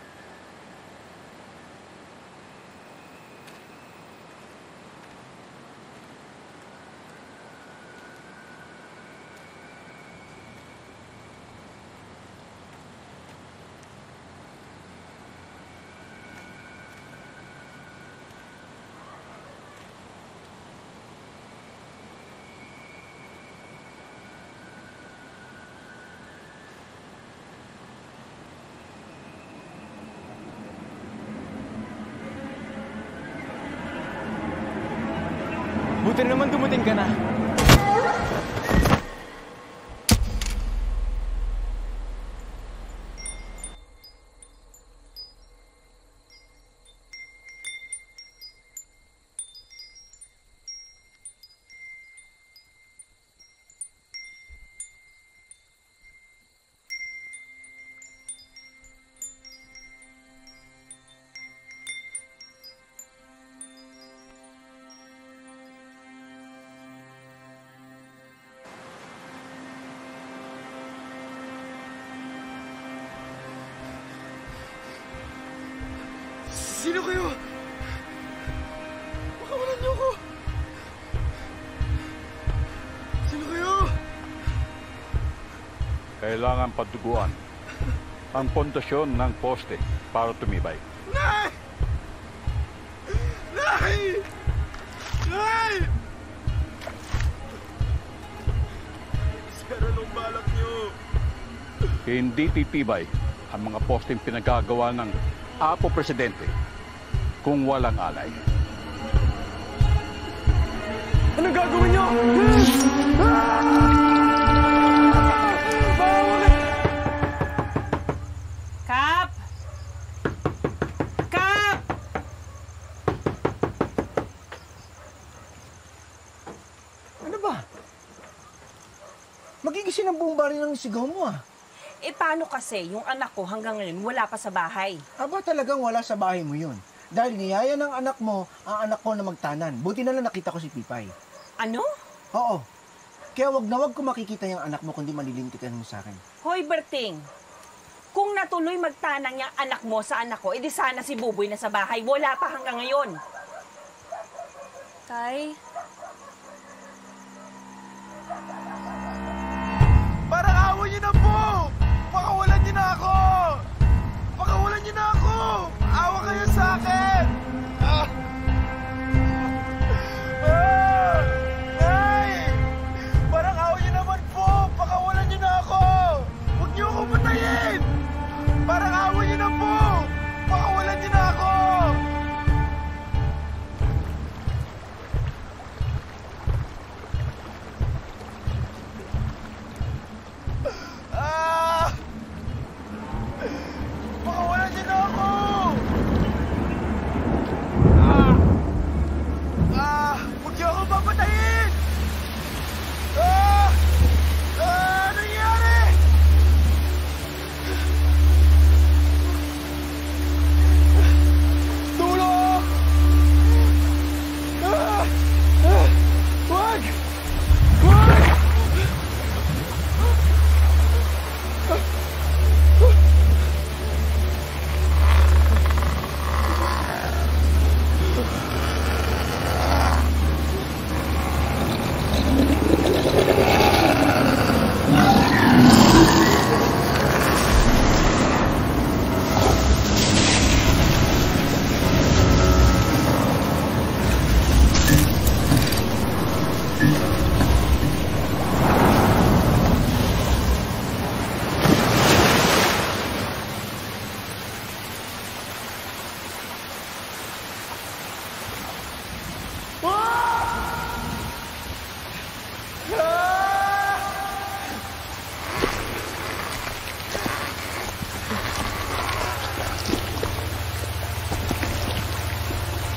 Buti naman dumating ka na. Sino kayo? Pakawalan niyo ako! Sino kayo? Kailangan paduguan ang pundasyon ng poste para tumibay. Nay! Nay! Nay! Sir, anong balak niyo? Hindi titibay ang mga posteng pinagagawa ng Apo Presidente kung walang alay. Anong gagawin niyo? Kap! Kap! Ano ba? Magigising ang buong bari ng sigaw mo, ah. Eh, paano kasi yung anak ko hanggang ngayon wala pa sa bahay? Aba, talagang wala sa bahay mo yun. Dahil niyaya ng anak mo, ang anak ko na magtanan. Buti na lang nakita ko si Pipay. Ano? Oo. Kaya wag na wag ko makikita yung anak mo kundi malilintikan mo sa akin. Hoy, Berting! Kung natuloy magtanang yung anak mo sa anak ko, edi sana si Buboy na sa bahay. Wala pa hanggang ngayon. Tay? Parang awa niyo na po! Pakawalan niyo na ako! Pakawalan niyo na ako! Awa kayo sa akin! Nay! Parang awa niyo naman po! Pakawalan niyo na ako! Huwag niyo ako patayin! Parang awa niyo na po! Pakawalan niyo na ako! Ah!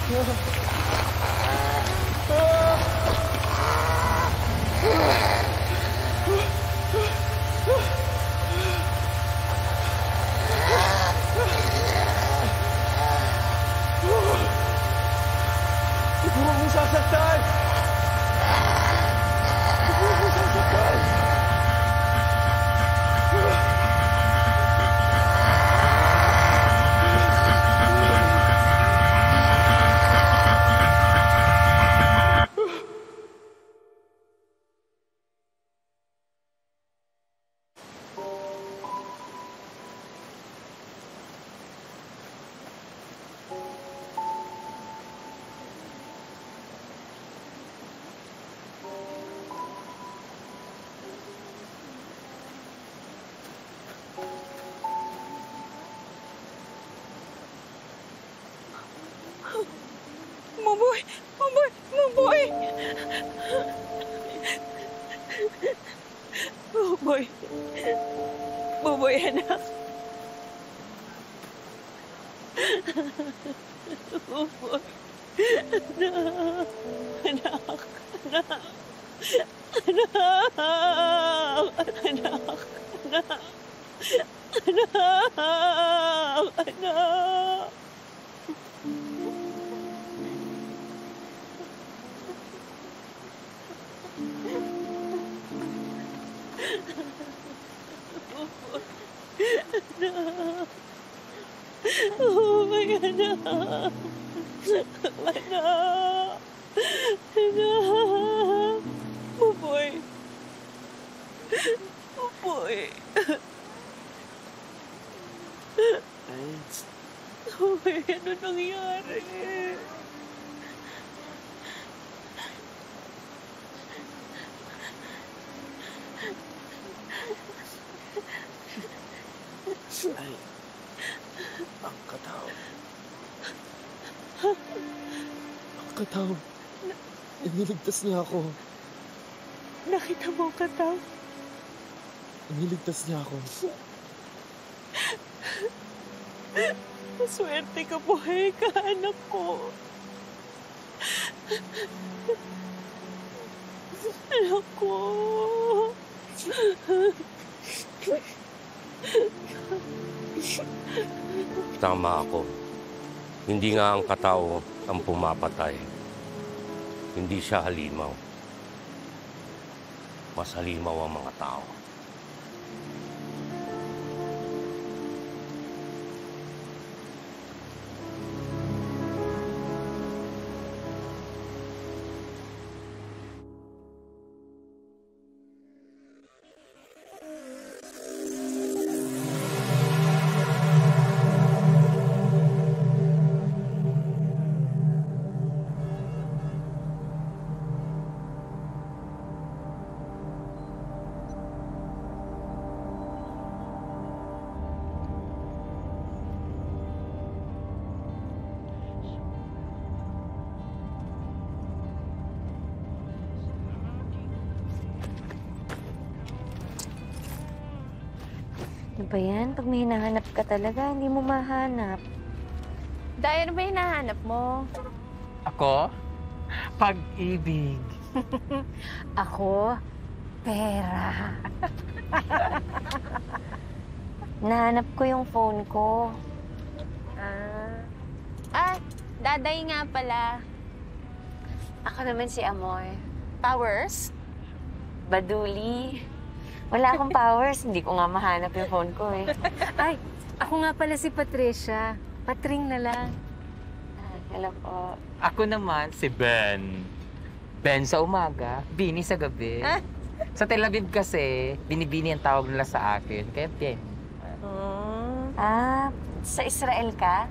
Huwag mo sasaktan! Huwag mo sasaktan! Maboy! Maboy! Maboy! Maboy! Maboy, anak! Maboy! Anak! Anak! Anak! Anak! Anak! Anak! Anak! Anak! Anak! Oh, my anak! Anak! Anak! Buboy! Buboy! Oh, my, ano nangyari? Ay, ang kataw. Ang kataw. Iniligtas niya ako. Nakita mo ang kataw? Iniligtas niya ako. Maswerte ka, buhay ka, anak ko. Anak ko. Tama ako. Hindi nga ang katao ang pumapatay. Hindi siya halimaw. Mas halimaw ang mga tao. Ano ba yan? Pag may hinahanap ka talaga, hindi mo mahanap. Day, ano ba hinahanap mo? Ako? Pag-ibig. Ako? Pera. Nahanap ko yung phone ko. Daday nga pala. Ako naman si Amoy. Powers? Baduli. Wala akong powers. Hindi ko nga mahanap yung phone ko eh. Ay, ako nga pala si Patricia. Patring na lang. Hello po. Ako naman si Ben. Ben sa umaga, Bini sa gabi. Sa Tel Aviv kasi, Bini-Bini ang tawag nila sa akin. Kaya Ben. Sa Israel ka?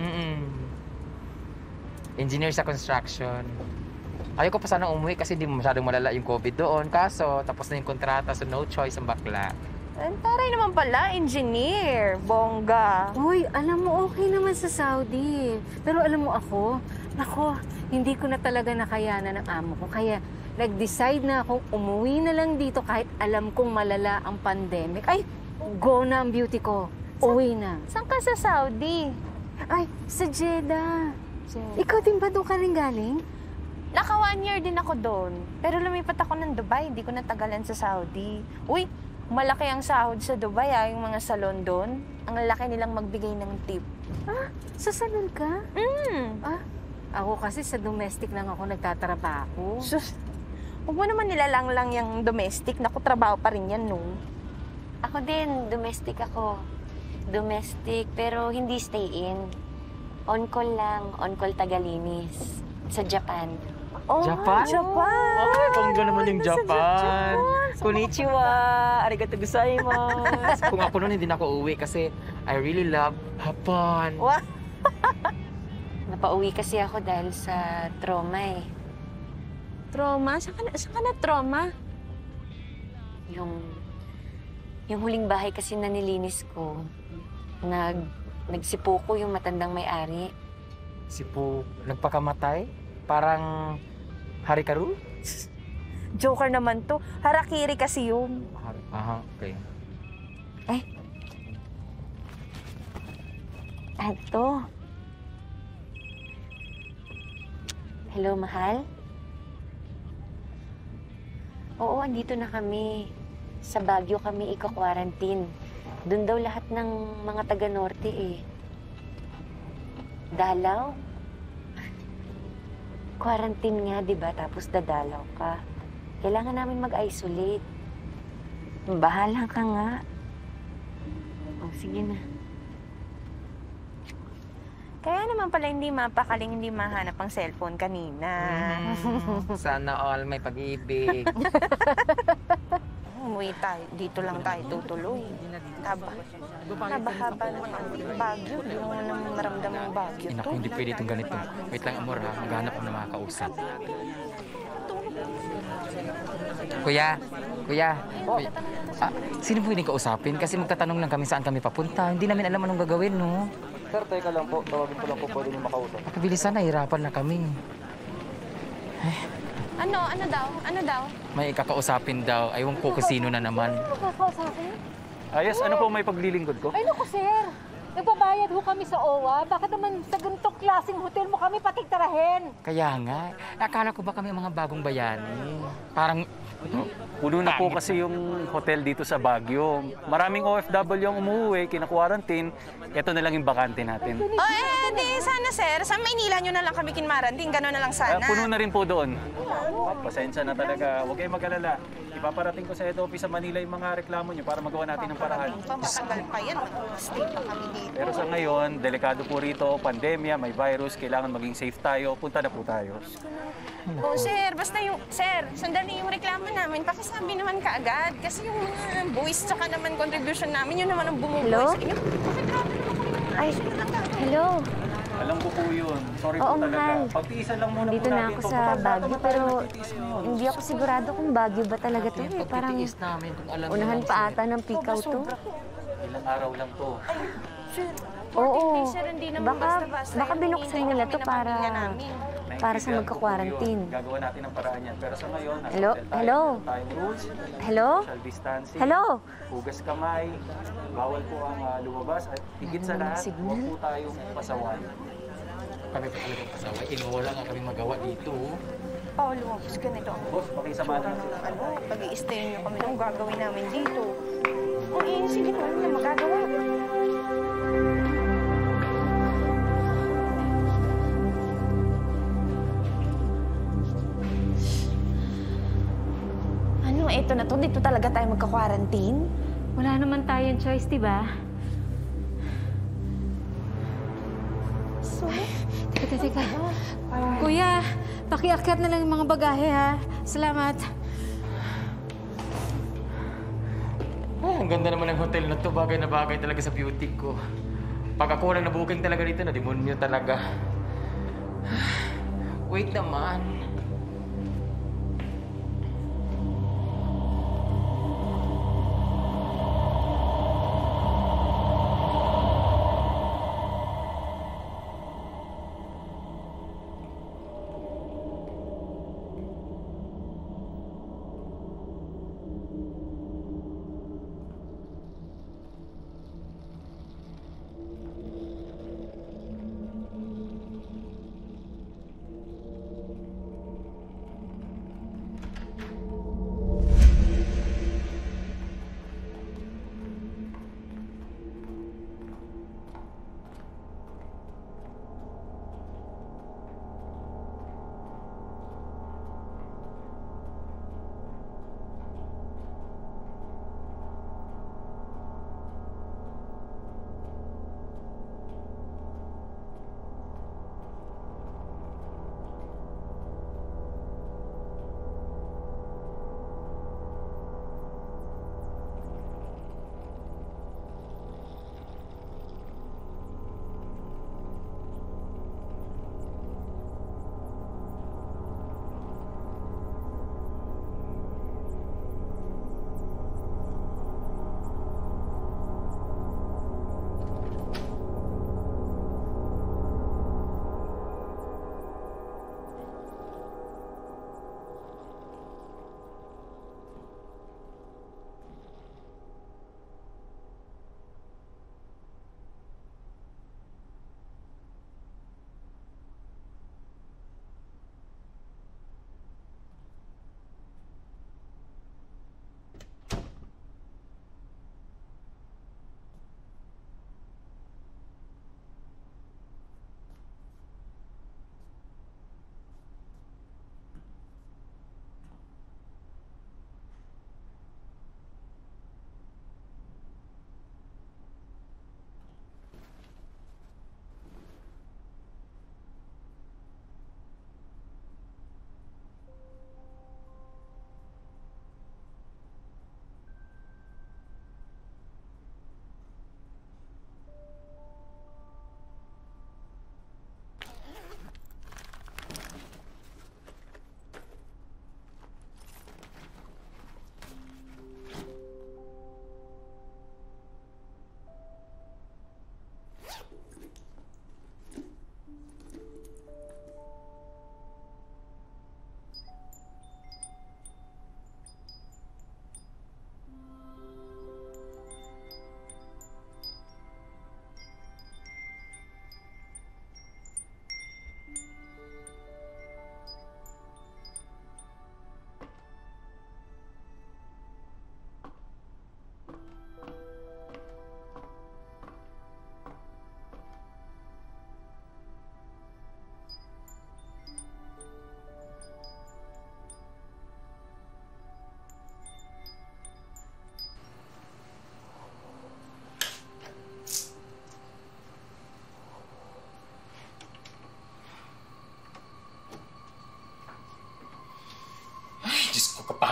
Engineer sa construction. Ayaw ko pa sana umuwi kasi hindi masyadong malala yung COVID doon. Kaso, tapos na yung kontrata, so no choice ang bakla. Taray naman pala, engineer. Bongga. Uy, alam mo, okay naman sa Saudi. Pero alam mo ako, nako, hindi ko na talaga nakayanan ng amo ko. Kaya nag-decide na akong umuwi na lang dito kahit alam kong malala ang pandemic. Ay, go na ang beauty ko. Uwi na. Saan ka sa Saudi? Ay, sa Jeddah. So, Ikaw din ba doon ka rin galing? naka 1 year din ako doon. Pero lumipat ako ng Dubai, hindi ko natagalan sa Saudi. Uy, malaki ang sahod sa Dubai yung mga salon doon. Ang laki nilang magbigay ng tip. Ah, sa salon ka? Ah, ako kasi sa domestic lang ako nagtatrabaho. Sus, huwag mo naman nilalang lang yung domestic. Naku, trabaho pa rin yan, no? Ako din, domestic ako. Domestic, pero hindi stay-in. On-call lang, on-call tagalinis. Sa Japan. Oh, Japan? Japan! Ay, bongga naman yung Japan. Konnichiwa! Arigato gozaimasu! Kung ako noon, hindi na ako uwi kasi I really love Japan. Napauwi kasi ako dahil sa trauma eh. Trauma? Saan ka na trauma? Yung huling bahay kasi na nilinis ko, nagsipuko yung matandang may-ari. Sipo, nagpakamatay? Parang harikaru? Joker naman to. Harakiri kasi yun. Aha, okay. Ay. Ato. Hello, mahal? Oo, andito na kami. Sa Baguio kami iko-quarantine. Doon daw lahat ng mga taga-norte eh. Dalaw? Quarantine nga, di ba? Tapos dadalaw ka. Kailangan namin mag-isolate. Bahala ka nga. O, sige na. Kaya naman pala hindi mapakaling, hindi mahanap ang cellphone kanina. Sana all may pag-ibig. Umuwi tayo. Dito lang tayo tutuloy. Haba-haba ng Baguio. Hindi mo naman maramdaman ang Baguio Naku, to. hindi pwede itong ganito. Wait lang, Amor, ha? Maghanap ako ng mga kausap. Kuya, sino pwedeng kausapin? Kasi magtatanong lang kami saan kami papunta. Hindi namin alam anong gagawin, no? Sir, teka lang po. Tawagin ko lang po pwede niyo makausap. Pabilisan, nahihirapan na kami. Ano daw? May kakausapin daw. Ayaw ko kung sino na naman. Nakakausapin? Ayos, ano po may paglilingkod ko? Ay, naku, sir. Nagbabayad ho kami sa OWA. Bakit naman sa ganitong klaseng hotel mo kami patigtarahin? Kaya nga, akala ko ba kami mga bagong bayani? Parang Puno na po kasi yung hotel dito sa Baguio. Maraming OFW ang umuwi, kina-quarantine. Ito na lang yung bakante natin. Di sana sir. Sa Maynila nyo na lang kami kinmaranting. Gano'n na lang sana. Puno na rin po doon. Pasensya na talaga. Huwag kayong mag-alala. Ipaparating ko sa head office sa Manila yung mga reklamo nyo para magawa natin ng paraan. Matagal pa yan. Stay pa kami dito. Pero sa ngayon, delikado po rito, pandemya, may virus, kailangan maging safe tayo. Punta na po tayo. Oh, sir, basta yung... Sir, sandali yung reklamo namin. Pakisabi naman kaagad. Kasi yung mga buwis tsaka naman contribution namin, yun naman ang bumubuhay sa inyo. Ay, hello. Alam ko po yun. Sorry Oo, po talaga. mahal. Pagtiisan lang muna Dito po na natin. ako sa Baguio, pero hindi ako sigurado kung Baguio ba talaga to eh. Parang unahan pa ata ng pikaw to. Ilang araw lang to. Oo. Sir, hindi naman basta-basta. Baka binuksan nila to para sa magka-quarantine. Gagawa natin ang paraan yan. Pero sa ngayon, Hello? Hello? tayong rules, Hello? social distancing, Hello? hugas kamay, bawal po ang lumabas, at higit sa lahat, huwag po tayong pasaway. kami pa talagang pasaway. Wala nga kami magawa dito. Paolo, lumabas ka nito. Boss, pakisama na natin. Pag-i-stay nyo kami nung gagawin namin dito. Sige pa, ano na magagawa? Eto na to, dito talaga tayo magka-quarantine? Wala naman tayong choice, di ba? Teka. Kuya, pakiakyat na lang yung mga bagahe, ha? Salamat. Ay, ang ganda naman ng hotel na to. Bagay na bagay talaga sa beauty ko. Pag ako lang na-booking talaga dito, na demonyo talaga. Wait naman.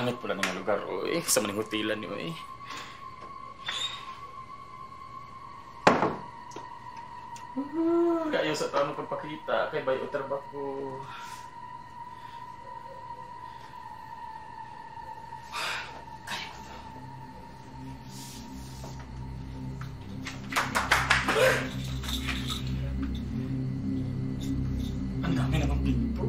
Pangit pula ng lugar, oy. Sa maning hotelan niyo, eh. Ayaw sa tanong pagpakita, kay bayo trabaho. Ang dami namang pinto.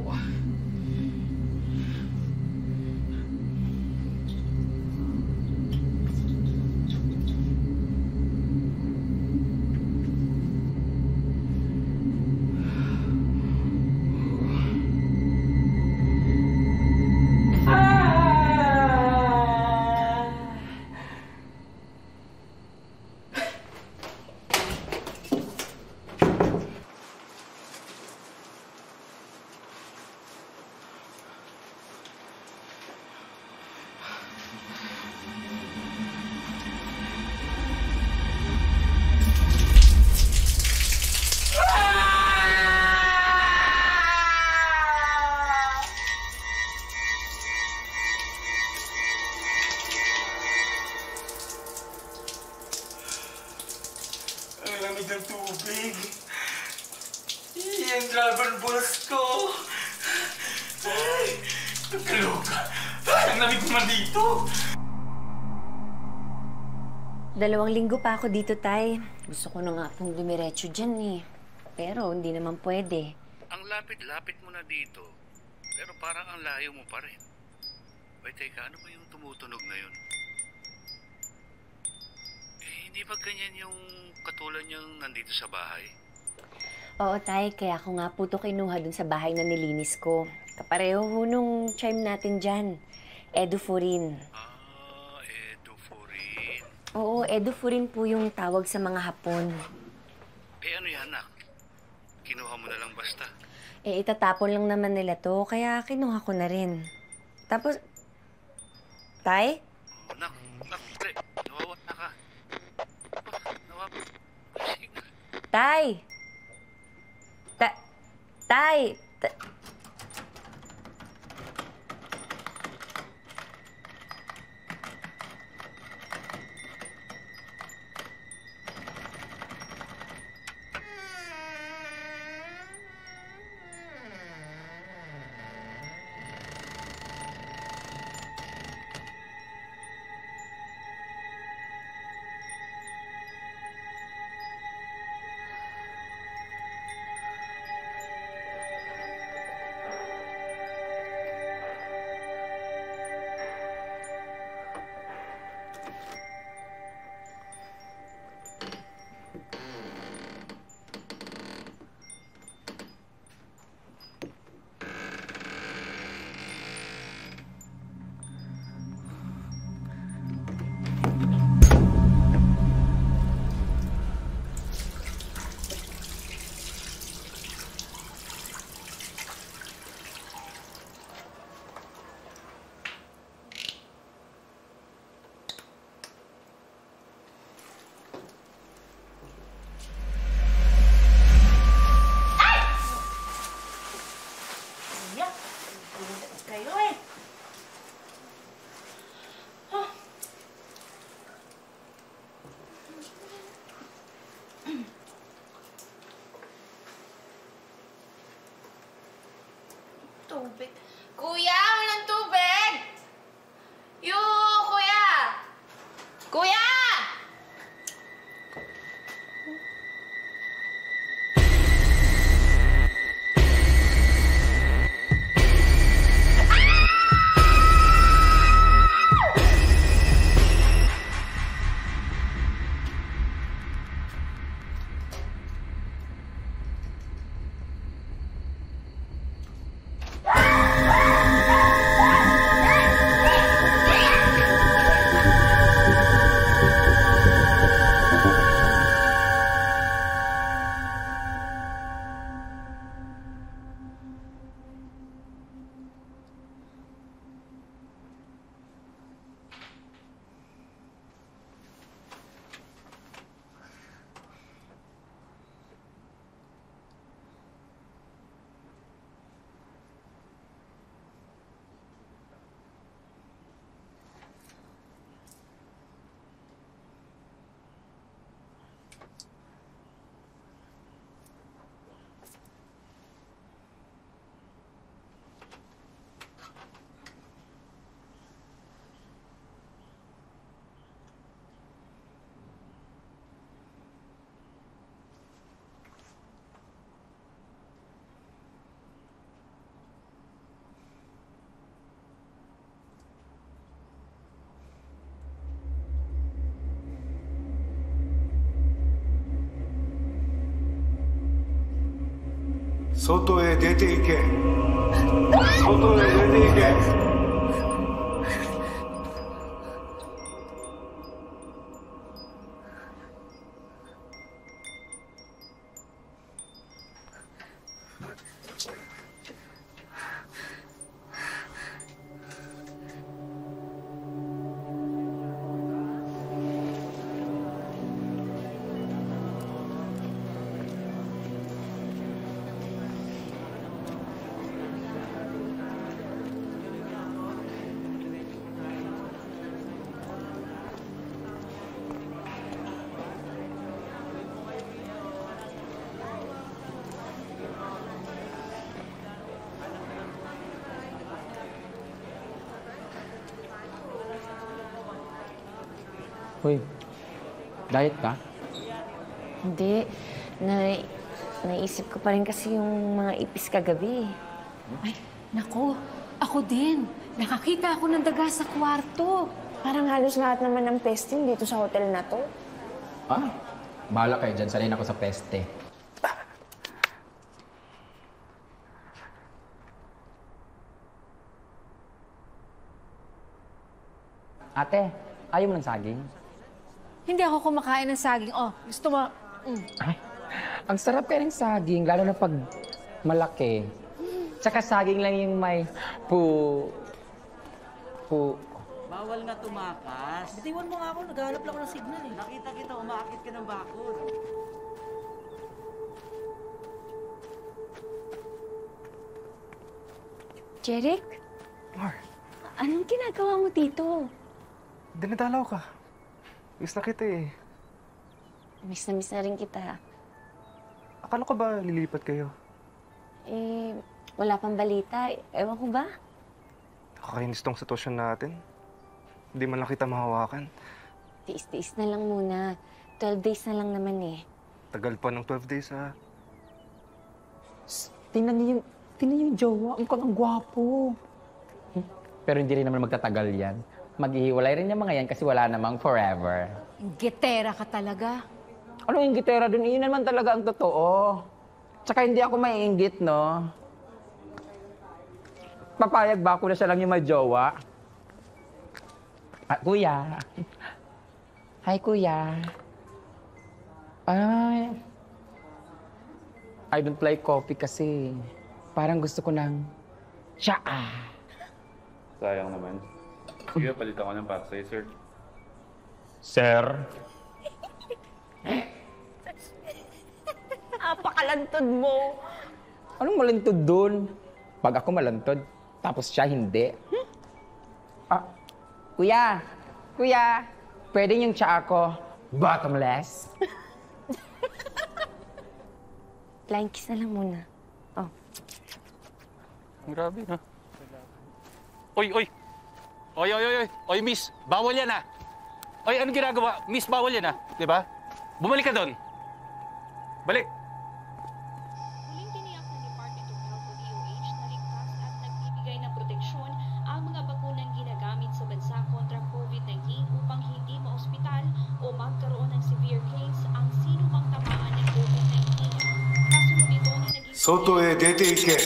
ng tubig. Yung dragon balls ko. Ay, nagkaloka. Ang lamig naman dito. 2 linggo pa ako dito, Tay. Gusto ko na nga pong dumiretso dyan eh. Pero hindi naman pwede. Ang lapit-lapit mo na dito. Pero parang ang layo mo pa rin. Wait, teka, ano ba yung tumutunog na yun? Eh, hindi ba ganyan yung katulad niyang nandito sa bahay? Oo, Tay. Kaya ako nga po ito kinuha dun sa bahay na nilinis ko. Kapareho ho nung chime natin dyan. Edufurin. Oo, edufurin po yung tawag sa mga Hapon. Eh, ano yan, anak? Kinuha mo na lang basta. Eh, itatapon lang naman nila to, kaya kinuha ko na rin. Tapos, Tay? Nak, pre, nawawa na ka. Nawawa. Tay! Tay! Tubig. Kuya, walang tubig! Kuya! Kuya! 外へ出て行け。外へ出て行け。 Hoy, diet ka? Hindi. Naisip ko pa rin kasi yung mga ipis kagabi. Ay, nako. Ako din. Nakakita ako ng daga sa kwarto. Parang halos lahat naman ng pestin dito sa hotel na to. Ah, bahala kayo dyan. Sanay ako sa peste. Ate, ayaw mo ng saging? Hindi ako kumakain ng saging. Oh, gusto mo? Ay, ang sarap kaya ng saging, lalo na pag malaki. Tsaka saging lang yung may Bawal nga tumakas. Bitiwan mo nga ako, naghahanap lang ako ng signal eh. Nakita kita, umaakit ka ng bakod. Jeric? Anong ginagawa mo dito? Dinadalaw ka. Miss na kita eh. Miss na rin kita. Akala ko ba lilipat kayo? Wala pang balita. Ewan ko ba? Nakakainis tong sitwasyon natin. Hindi man lang kita mahawakan. Tiis-tiis na lang muna. 12 days na lang naman eh. Tagal pa ng 12 days ha. Tingnan niyo yung jowa. Ang gwapo. Pero hindi rin naman magtatagal yan. Maghihiwalay rin yung mga yan kasi wala namang forever. Gitera ka talaga. Ano yung gitera dun? Iyon naman talaga ang totoo. Tsaka hindi ako maiinggit, no? Papayag ba ako na siya lang yung may jowa? Ah, kuya. Hi, kuya. Ay. I don't like coffee kasi parang gusto ko ng tsaa. Sayang naman. Sige, palitan ko ng para sa'yo, sir. Sir? Napakalantod mo. Anong malantod dun? Pag ako malantod, tapos siya hindi. Ah, kuya, pwede yung tsaa ko bottomless? Flying kiss na lang muna. Oh. Grabe, ha? Oy! Oy, miss, bawal yan, ha? Oy, ano ginagawa? Miss, bawal yan, ha? Diba? Bumalik ka doon. Balik. Muling tiniyak ng Department of Health o DOH na ligtas at nagbibigay ng proteksyon ang mga bakunang ginagamit sa bansa kontra COVID-19 upang hindi maospital o magkaroon ng severe case ang sino mang tamaan ng COVID-19. Kasunod ito na naging... 外へ出て行け。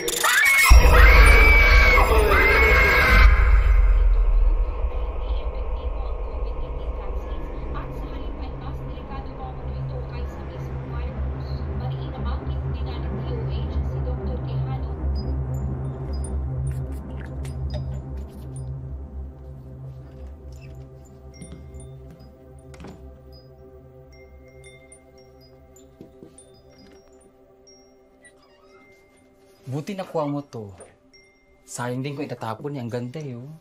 Buti nakuha mo to. Sayang din kung itatapon niya. Ang ganda eh, oh.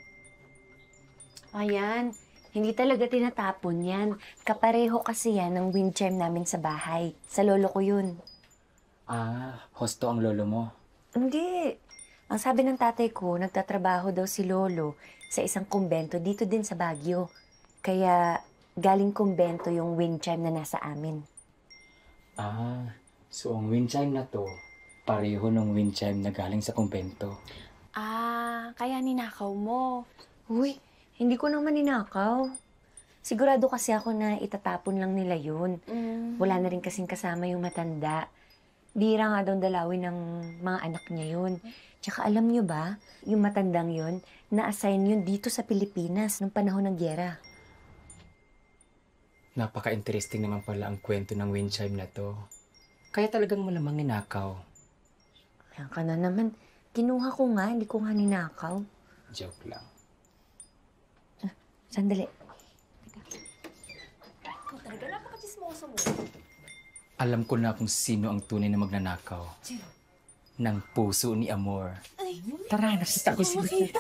Ayan. Hindi talaga tinatapon yan. Kapareho kasi yan ng wind chime namin sa bahay. Sa lolo ko yun. Ah, hosto ang lolo mo. Hindi. Ang sabi ng tatay ko, nagtatrabaho daw si lolo sa isang kumbento dito din sa Baguio. Kaya galing kumbento yung wind chime na nasa amin. Ah, so ang wind chime na to, pareho ng wind chime na galing sa kumbento. Ah, kaya ninakaw mo. Uy, hindi ko naman ninakaw. Sigurado kasi ako na itatapon lang nila yun. Wala na rin kasing kasama yung matanda. Bihira nga daw dalawin ng mga anak niya yun. Tsaka alam niyo ba, yung matandang yun, na-assign yun dito sa Pilipinas nung panahon ng gyera. Napaka-interesting naman pala ang kwento ng wind chime na to. Kaya talagang malamang ninakaw. Yan ka na naman. Kinuha ko nga, hindi ko nga ninakaw. Joke lang. Sandali. Ikaw talaga, napaka-chismoso mo. Alam ko na kung sino ang tunay na magnanakaw. Sino? Ng puso ni Amor. Ay, tara, nakita ko si makita.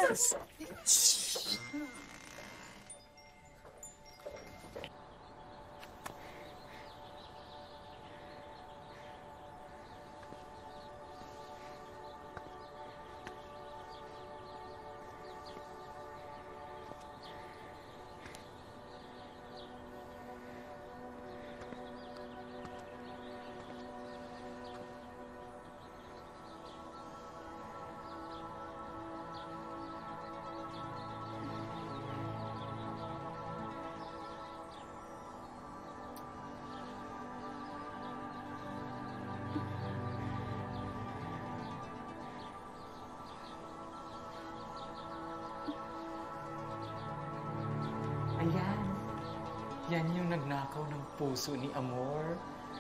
Ayan. Yan yung nagnakaw ng puso ni Amor.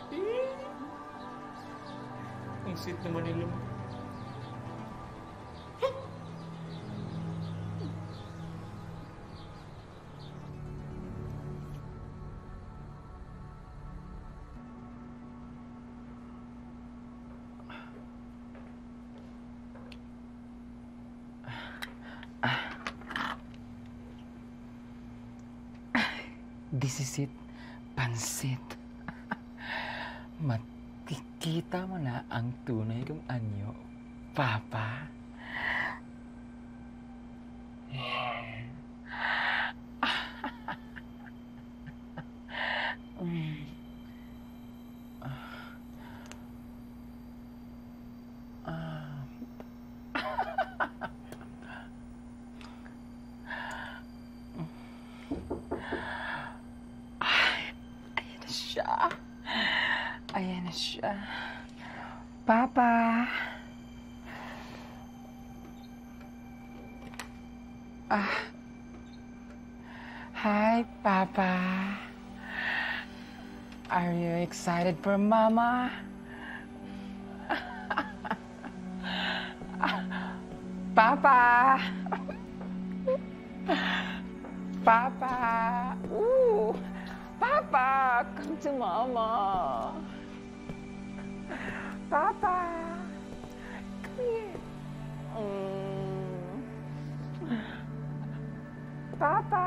Ang sweet naman nila. This is it. Pansit. Makikita mo na ang tunay kong anyo, Papa. Ayan na siya. Papa! Hi, Papa. Are you excited for Mama? Papa! Papa! Ooh! Papa! Come to Mama! Papa! Come here! Papa!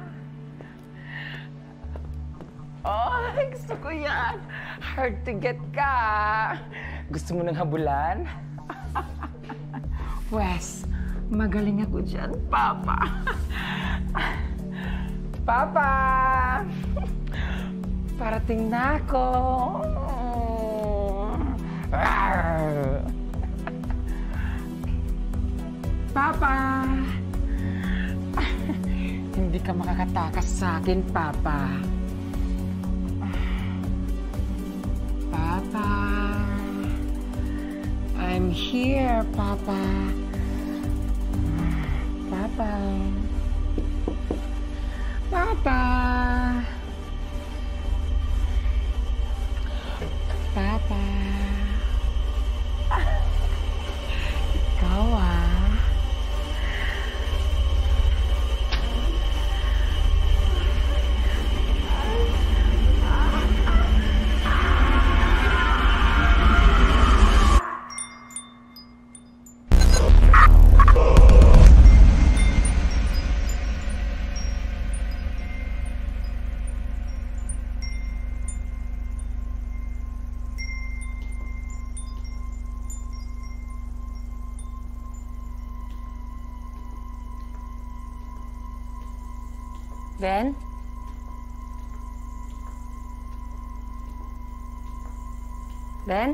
Oh, gusto ko yan! Hard to get ka! Gusto mo ng habulan? Wes, magaling ako dyan, Papa! Papa! Parating na ako! Papa! Hindi ka makakatakas sa akin, Papa. Papa! I'm here, Papa. Papa! Papa! Papa! Ikaw Ben? Ben?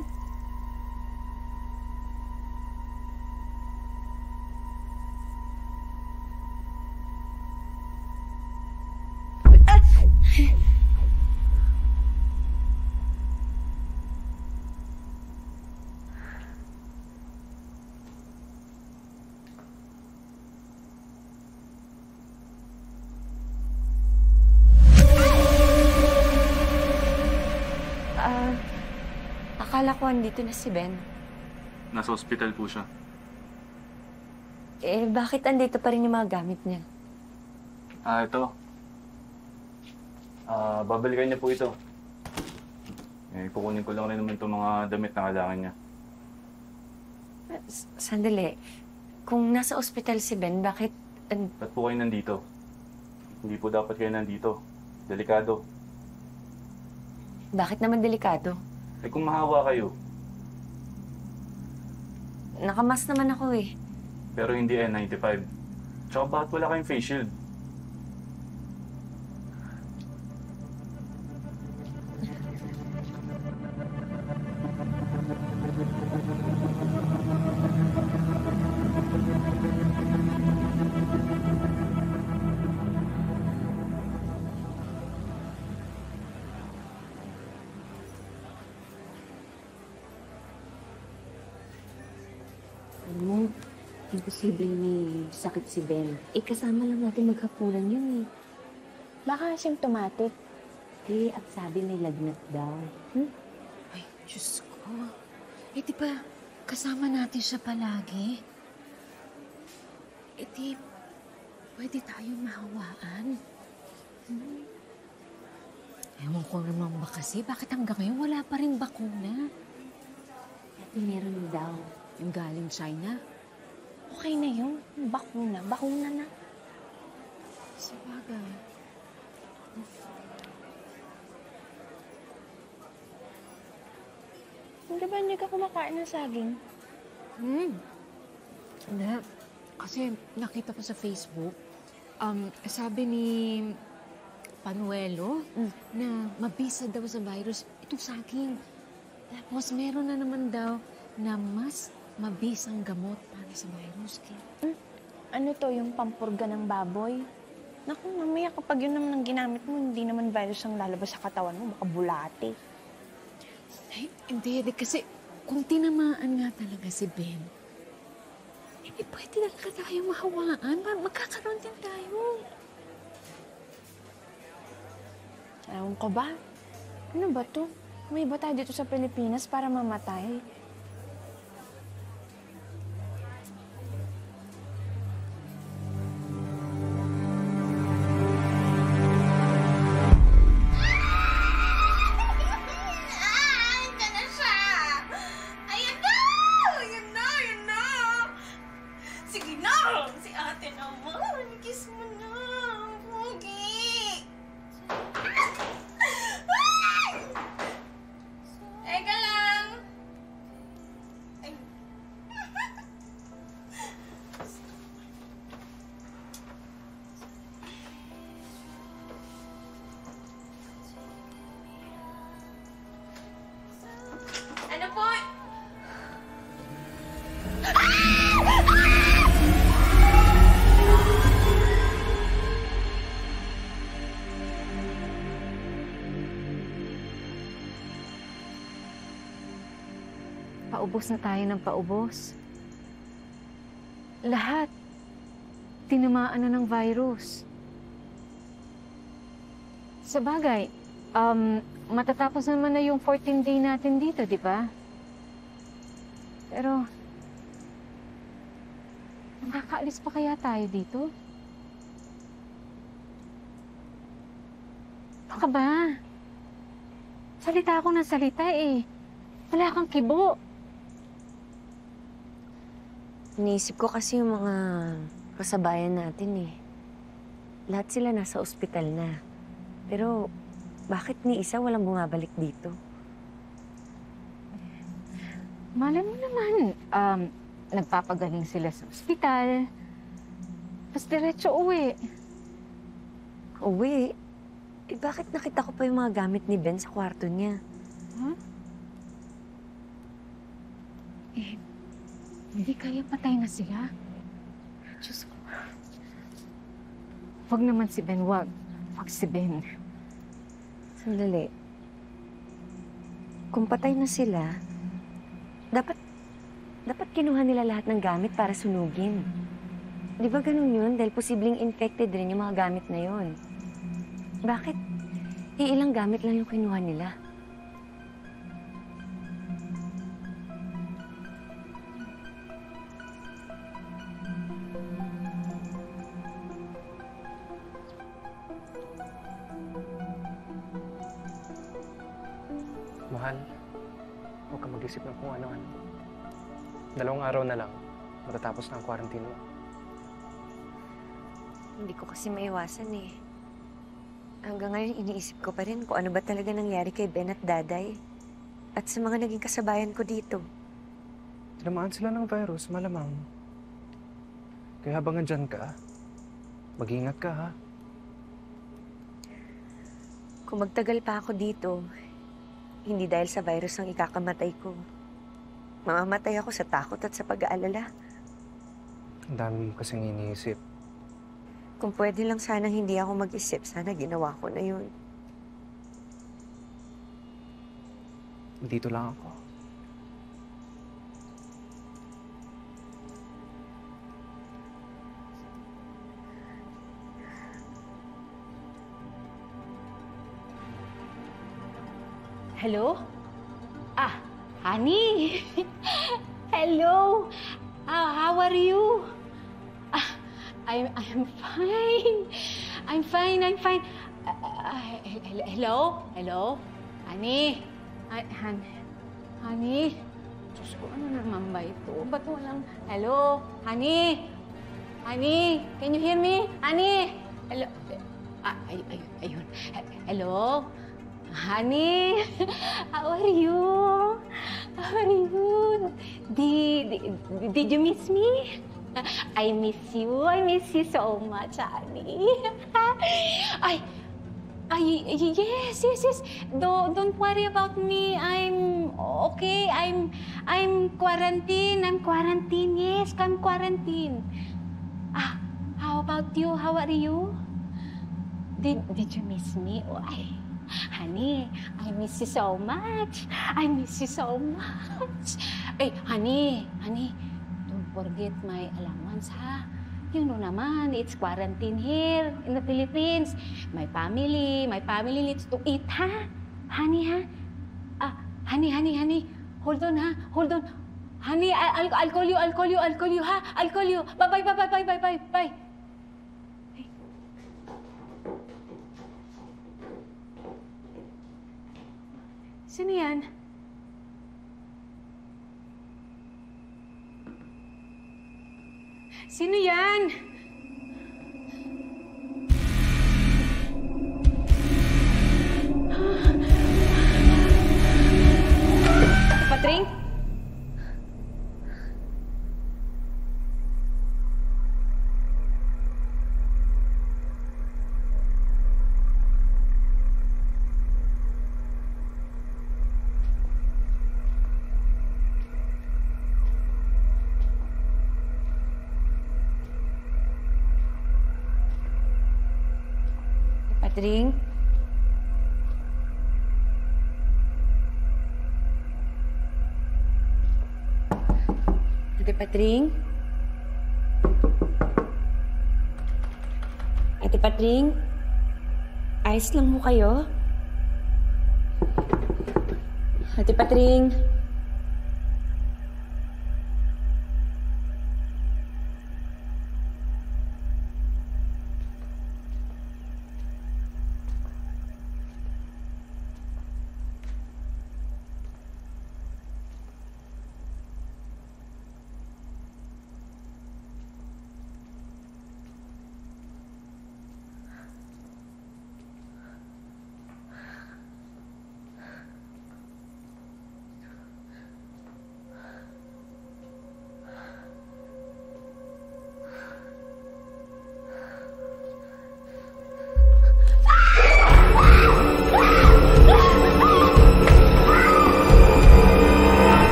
Akala ko andito na si Ben. Nasa ospital po siya. Eh, bakit andito pa rin yung mga gamit niya? Ito. Babalikan niya po ito. Kukunin ko lang rin naman itong mga damit na kailangan niya. Sandali. Kung nasa ospital si Ben, bakit... Ba't po kayo nandito? Hindi po dapat kayo nandito. Delikado. Bakit naman delikado? Kung mahawa kayo. Nakamas naman ako eh. Pero hindi N95. Tsaka bakit wala kayong face shield? Imposible may sakit si Ben. Kasama lang natin maghapunan yun eh. Baka asymptomatic. Ang sabi may lagnat daw. Ay, Diyos ko. Di ba kasama natin siya palagi? Di pwede tayong mahawaan. Ewan ko naman ba kasi, bakit hanggang ngayon wala pa rin bakuna? Meron daw. Yung galing China? Okay na yun. Bakuna. Bakuna na. Sabagay. Hindi ba hindi ka kumakain ng saging? Hindi. Kasi nakita ko sa Facebook, sabi ni Panuelo na mabisa daw sa virus itong saging. Tapos meron na naman daw na mas mabisang gamot para sa virus. Ano to, yung pampurga ng baboy? Naku, mamaya kapag yun naman ang ginamit mo, hindi naman virus ang lalabas sa katawan mo, baka bulate. Ay, hindi. Kasi kung tinamaan nga talaga si Ben, pwede talaga tayo mahawaan. Magkakaroon din tayo. Ewan ko ba? Ano ba to? May iba tayo dito sa Pilipinas para mamatay. Paubos na tayo ng paubos. Lahat. Tinamaan na ng virus. Sa bagay, matatapos naman na yung 14-day natin dito, di ba? Pero, makakaalis pa kaya tayo dito? Baka ba? Salita ako ng salita eh. Wala kang kibo. Iniisip ko kasi yung mga kasabayan natin eh. Lahat sila nasa ospital na. Pero bakit ni isa walang bumabalik dito? Malay mo naman, nagpapagaling sila sa ospital. Tapos diretso uwi. Uwi? Bakit nakita ko pa yung mga gamit ni Ben sa kwarto niya? Huh? Hindi kaya patay na sila. Diyos ko. Wag naman si Ben, wag. Wag si Ben. Sandali. Kung patay na sila, dapat kinuha nila lahat ng gamit para sunugin. Di ba ganun yun? Dahil posibleng infected rin yung mga gamit na yun. Bakit? Ilang gamit lang yung kinuha nila. Mahal, huwag ka mag-isip ng kung ano-ano. 2 araw na lang, matatapos na ang quarantine mo. Hindi ko kasi maiwasan eh. Hanggang ngayon, iniisip ko pa rin kung ano ba talaga nangyari kay Ben at Daday. At sa mga naging kasabayan ko dito. Tinamaan sila ng virus, malamang. Kaya habang andyan ka, mag-ingat ka, ha? Kung magtagal pa ako dito, hindi dahil sa virus ang ikakamatay ko. Mamamatay ako sa takot at sa pag-aalala. Ang dami mo kasing iniisip. Kung pwede lang sanang hindi ako mag-isip, sana ginawa ko na yun. Dito lang ako. Hello? Honey! Hello! How are you? I'm fine. I'm fine. Hello? Honey? Honey? Diyos ko, ano naman ba ito? Ba't walang... Hello? Honey? Honey? Can you hear me? Honey? Hello? Ayun. Hello? Honey? How are you? How are you? Did you miss me? I miss you. I miss you so much, honey. Yes. Don't worry about me. I'm okay. I'm quarantine. Yes, I'm quarantine. How about you? How are you? Did you miss me? Honey, I miss you so much. Hey, honey, don't forget my allowance, ha? You know naman, it's quarantine here in the Philippines. My family needs to eat, ha? Honey, ha? Honey. Hold on, ha? Honey, I'll call you, ha? I'll call you. Bye. Sino yan? Sino yan? Patring? Patring? Ate Patring? Ate Patring? Ayos lang mo kayo? Ate Patring?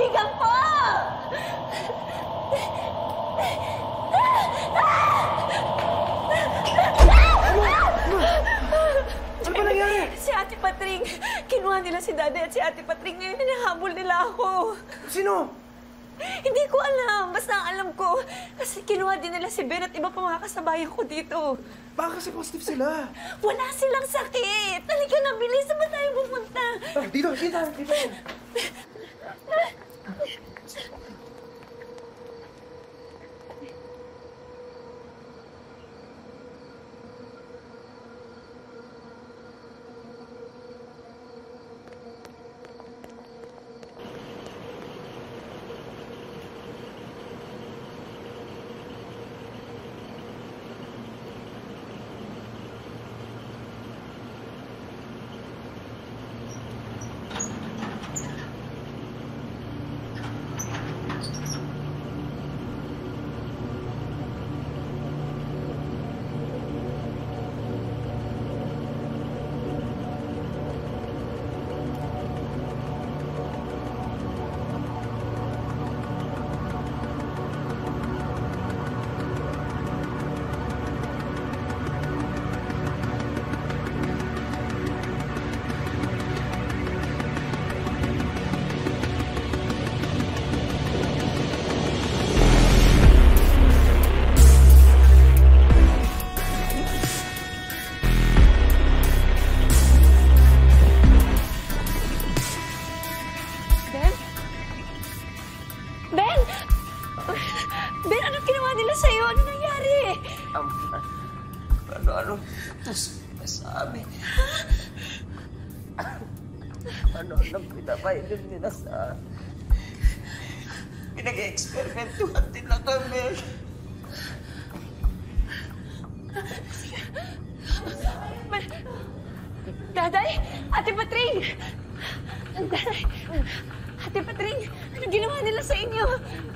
kaibigan ko! Ano ba nangyari? Si Ate Patring. Kinuha nila si Daddy at si Ate Patring. Ngayon hinahabol nila ako. Sino? Hindi ko alam. Basta ang alam ko, kasi kinuha din nila si Ben at iba pa mga kasabayan ko dito. Baka kasi positive sila. Wala silang sakit. Halika na, bilis. Saan ba tayo pupunta? Dito. Ano? Tapos, sabi. Ano ang pinapainom nila sa... Pinag-experimentuhan din na kami. Daday! Ate Patring! Daday! Ate Patring! Ano ginawa nila sa inyo?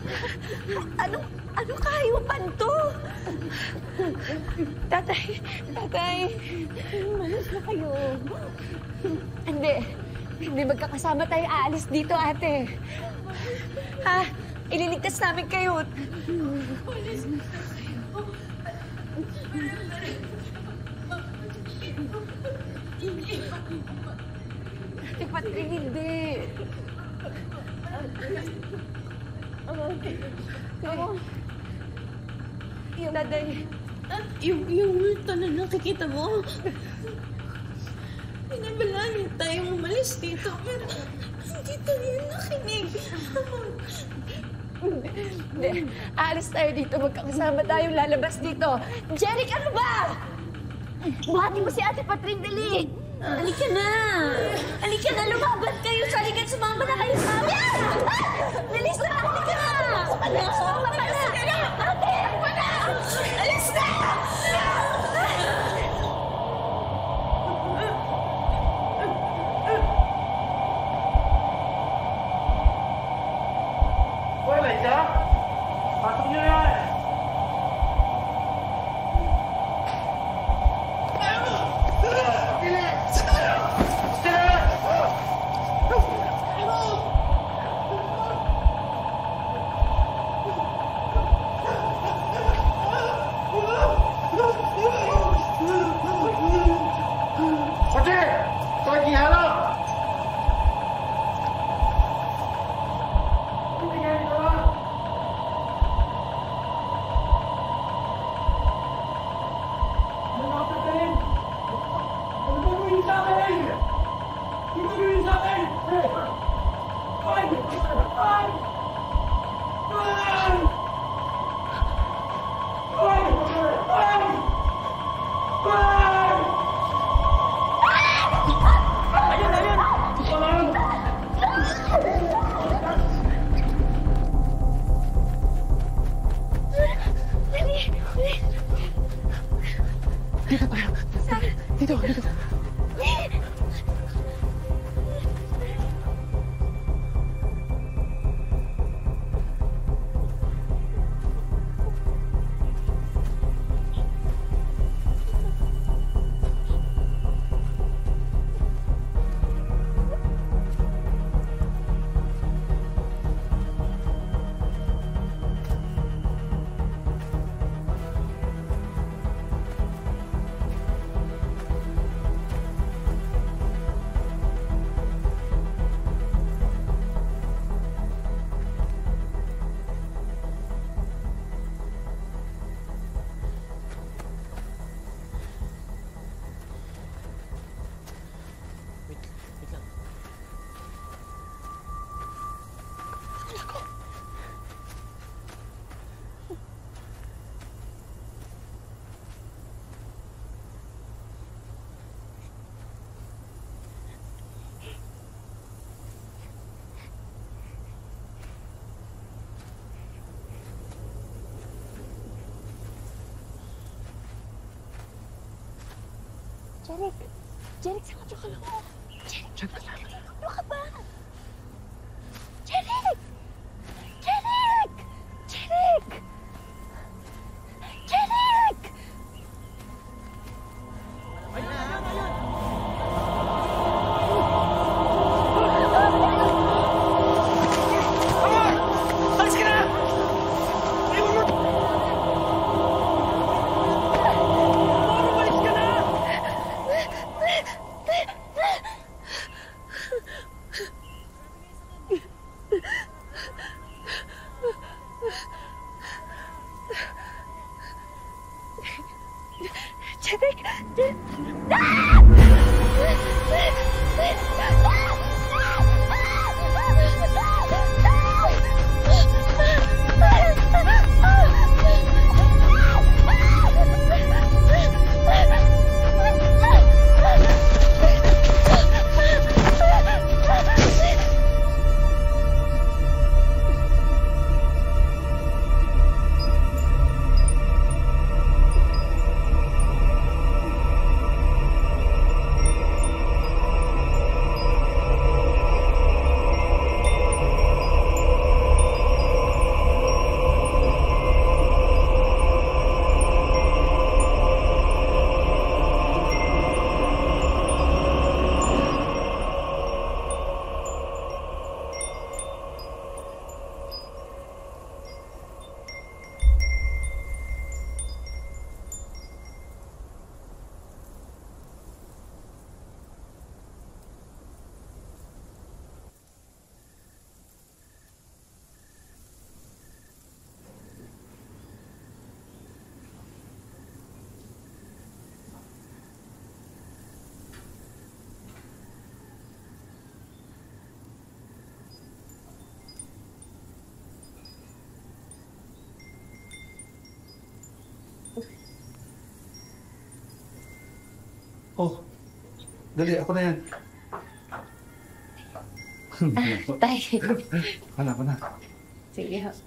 Ano kahayupan to? Tatay! Malas na kayo. Hindi magkakasama tayo aalis dito, ate. Ha? Ililigtas namin kayo. Malas na kayo. Ate Patring, hindi. Yung daday. Yung multo na nakikita mo. Pinabalangin tayong umalis dito, pero hindi tayo nakinig. Hindi. Aalis tayo dito. Magkakasama tayong lalabas dito. Jeric, ano ba? Buhatin mo si Ate Patring, dali. Halika na. Halika na, lumaban kayo. Halika, sumama na kayo sa amin. Bilis na, halika na. Sumama na. Ate, alis na. Wala siya? Pasok niyo yan! Jeric! Jeric, saan ka lang ako? Jeric, Diyan ka lang. ano ka ba? Jeric! Jeric! Jeric! Jeric! Alis ka na! Iwan mo! Umalis ka na! Jeric! Oh, dali, ako na yan. Tay. Ako na. Sige ho.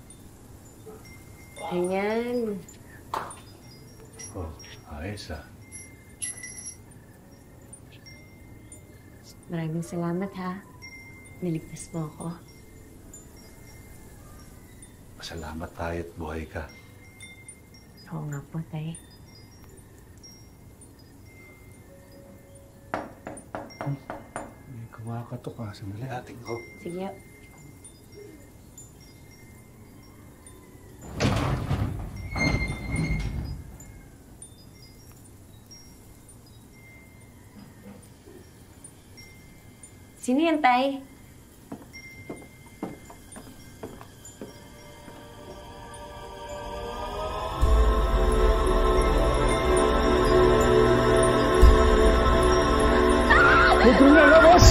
Ayan. Oh, ayos ah. Maraming salamat ha. Niligtas mo ako. Masalamat tayo at buhay ka. Oo nga po, tay. May kumakatok ka. Sandali, ating ko. Sige. Sino yan, tay? Huwag kong lalabas!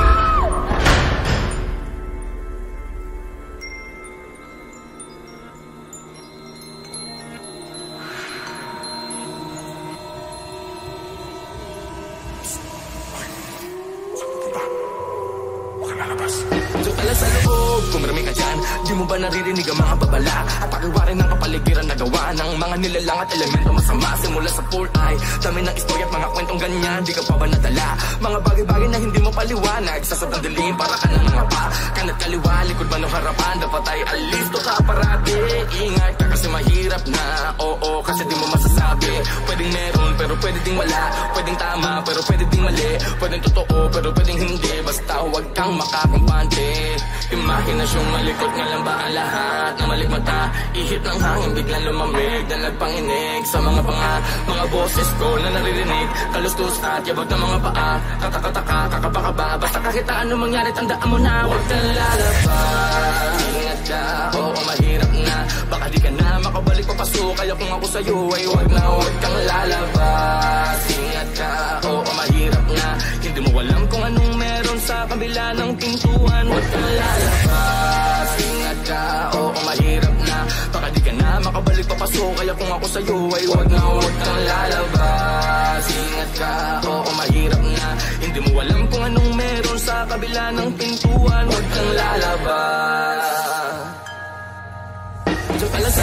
Ito tala sa loob, kung marami ka dyan, di mo ba naririnig ang mga babala at pakiwarin ng kapaligiran na gawa ng mga nilalang at elemento masama simula sa pool eye. Dami ng istorya at mga kwentong ganyan, di ka pa ba nadala? Mga bagay-bagay na hindi mo paliwanag sa sobrang dilim para ka ng mga pa. Kanat kaliwa, likod man o harapan, dapat ay alisto ka parati. Ingat ka kasi mahirap na, oo kasi di mo masasabi. Pwedeng meron pero pwede ding wala, pwedeng tama pero pwede ding mali, pwedeng totoo pero pwedeng hindi, basta huwag kang makakumpante. Imaginasyong malikot nga lang ba ang lahat na malikmata, ihip ng hangin biglang lumamig na nagpanginig sa mga mga boses ko na naririnig, kalustos at yabag ng mga paa, katakataka, kakabakaba, basta kahit ano mangyari tandaan mo na huwag kang lalabas. Ingat ka, oo mahirap na, baka di ka na makabalik papasok, kaya kung ako sa'yo ay huwag kang lalabas. Ingat ka, oo mahirap na, hindi mo alam kung anong meron sa kabila ng pintuan, huwag kang lalabas. Ingat ka, oo mahirap na, baka di ka na makabalik papasok, kaya kung ako sa'yo ay huwag kang lalabas. Ingat ka, oo mahirap na, hindi mo alam kung anong meron sa kabila ng pintuan, huwag kang lalabas. Diyan ka lang sa loob,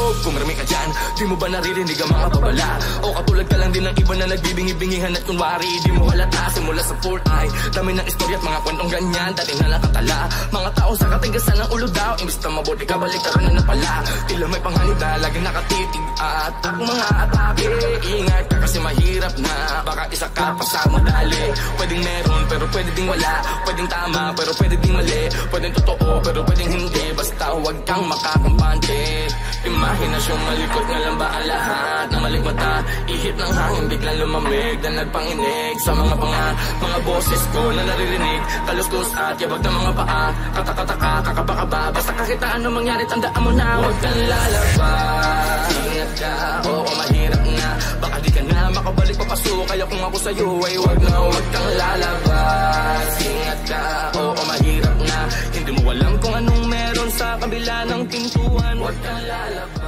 loob. Kung marami ka dyan, di mo ba naririnig ang mga babala? O katulad ka lang din ng iba na nagbibingi-bingihan at kunwari di mo halata. Simula sa fourth eye, dami ng istorya at mga kwentong ganyan, dati na nakatala. Mga tao sa katigasan ng ulo daw, imbis na mabuti ka, balik ka rin na pala. Tila may panghanib na lagi nakatitig at ang mga atake. Ingat ka kasi mahirap na, baka isa ka pa sa madali. Pwedeng meron pero pwede ding wala, pwedeng tama pero pwede ding mali, pwedeng totoo pero pwedeng hindi, basta huwag kang makakumpante. Imahinasyong malikot nga lang ba ang lahat na malikmata, ihip ng hangin biglang lumamig na nagpanginig sa mga mga boses ko na naririnig, kaluskus at yabag ng mga paa, katakataka, kakabakaba, basta kahit na anong mangyari tandaan mo na huwag kang lalabas. Ingat ka, oo mahirap na, baka di ka na makabalik papasok, kaya kung ako sa'yo ay huwag kang lalabas. Ingat ka, oo mahirap na, hindi mo alam kung anong meron sa kabila ng pintuan, huwag kang lalabas.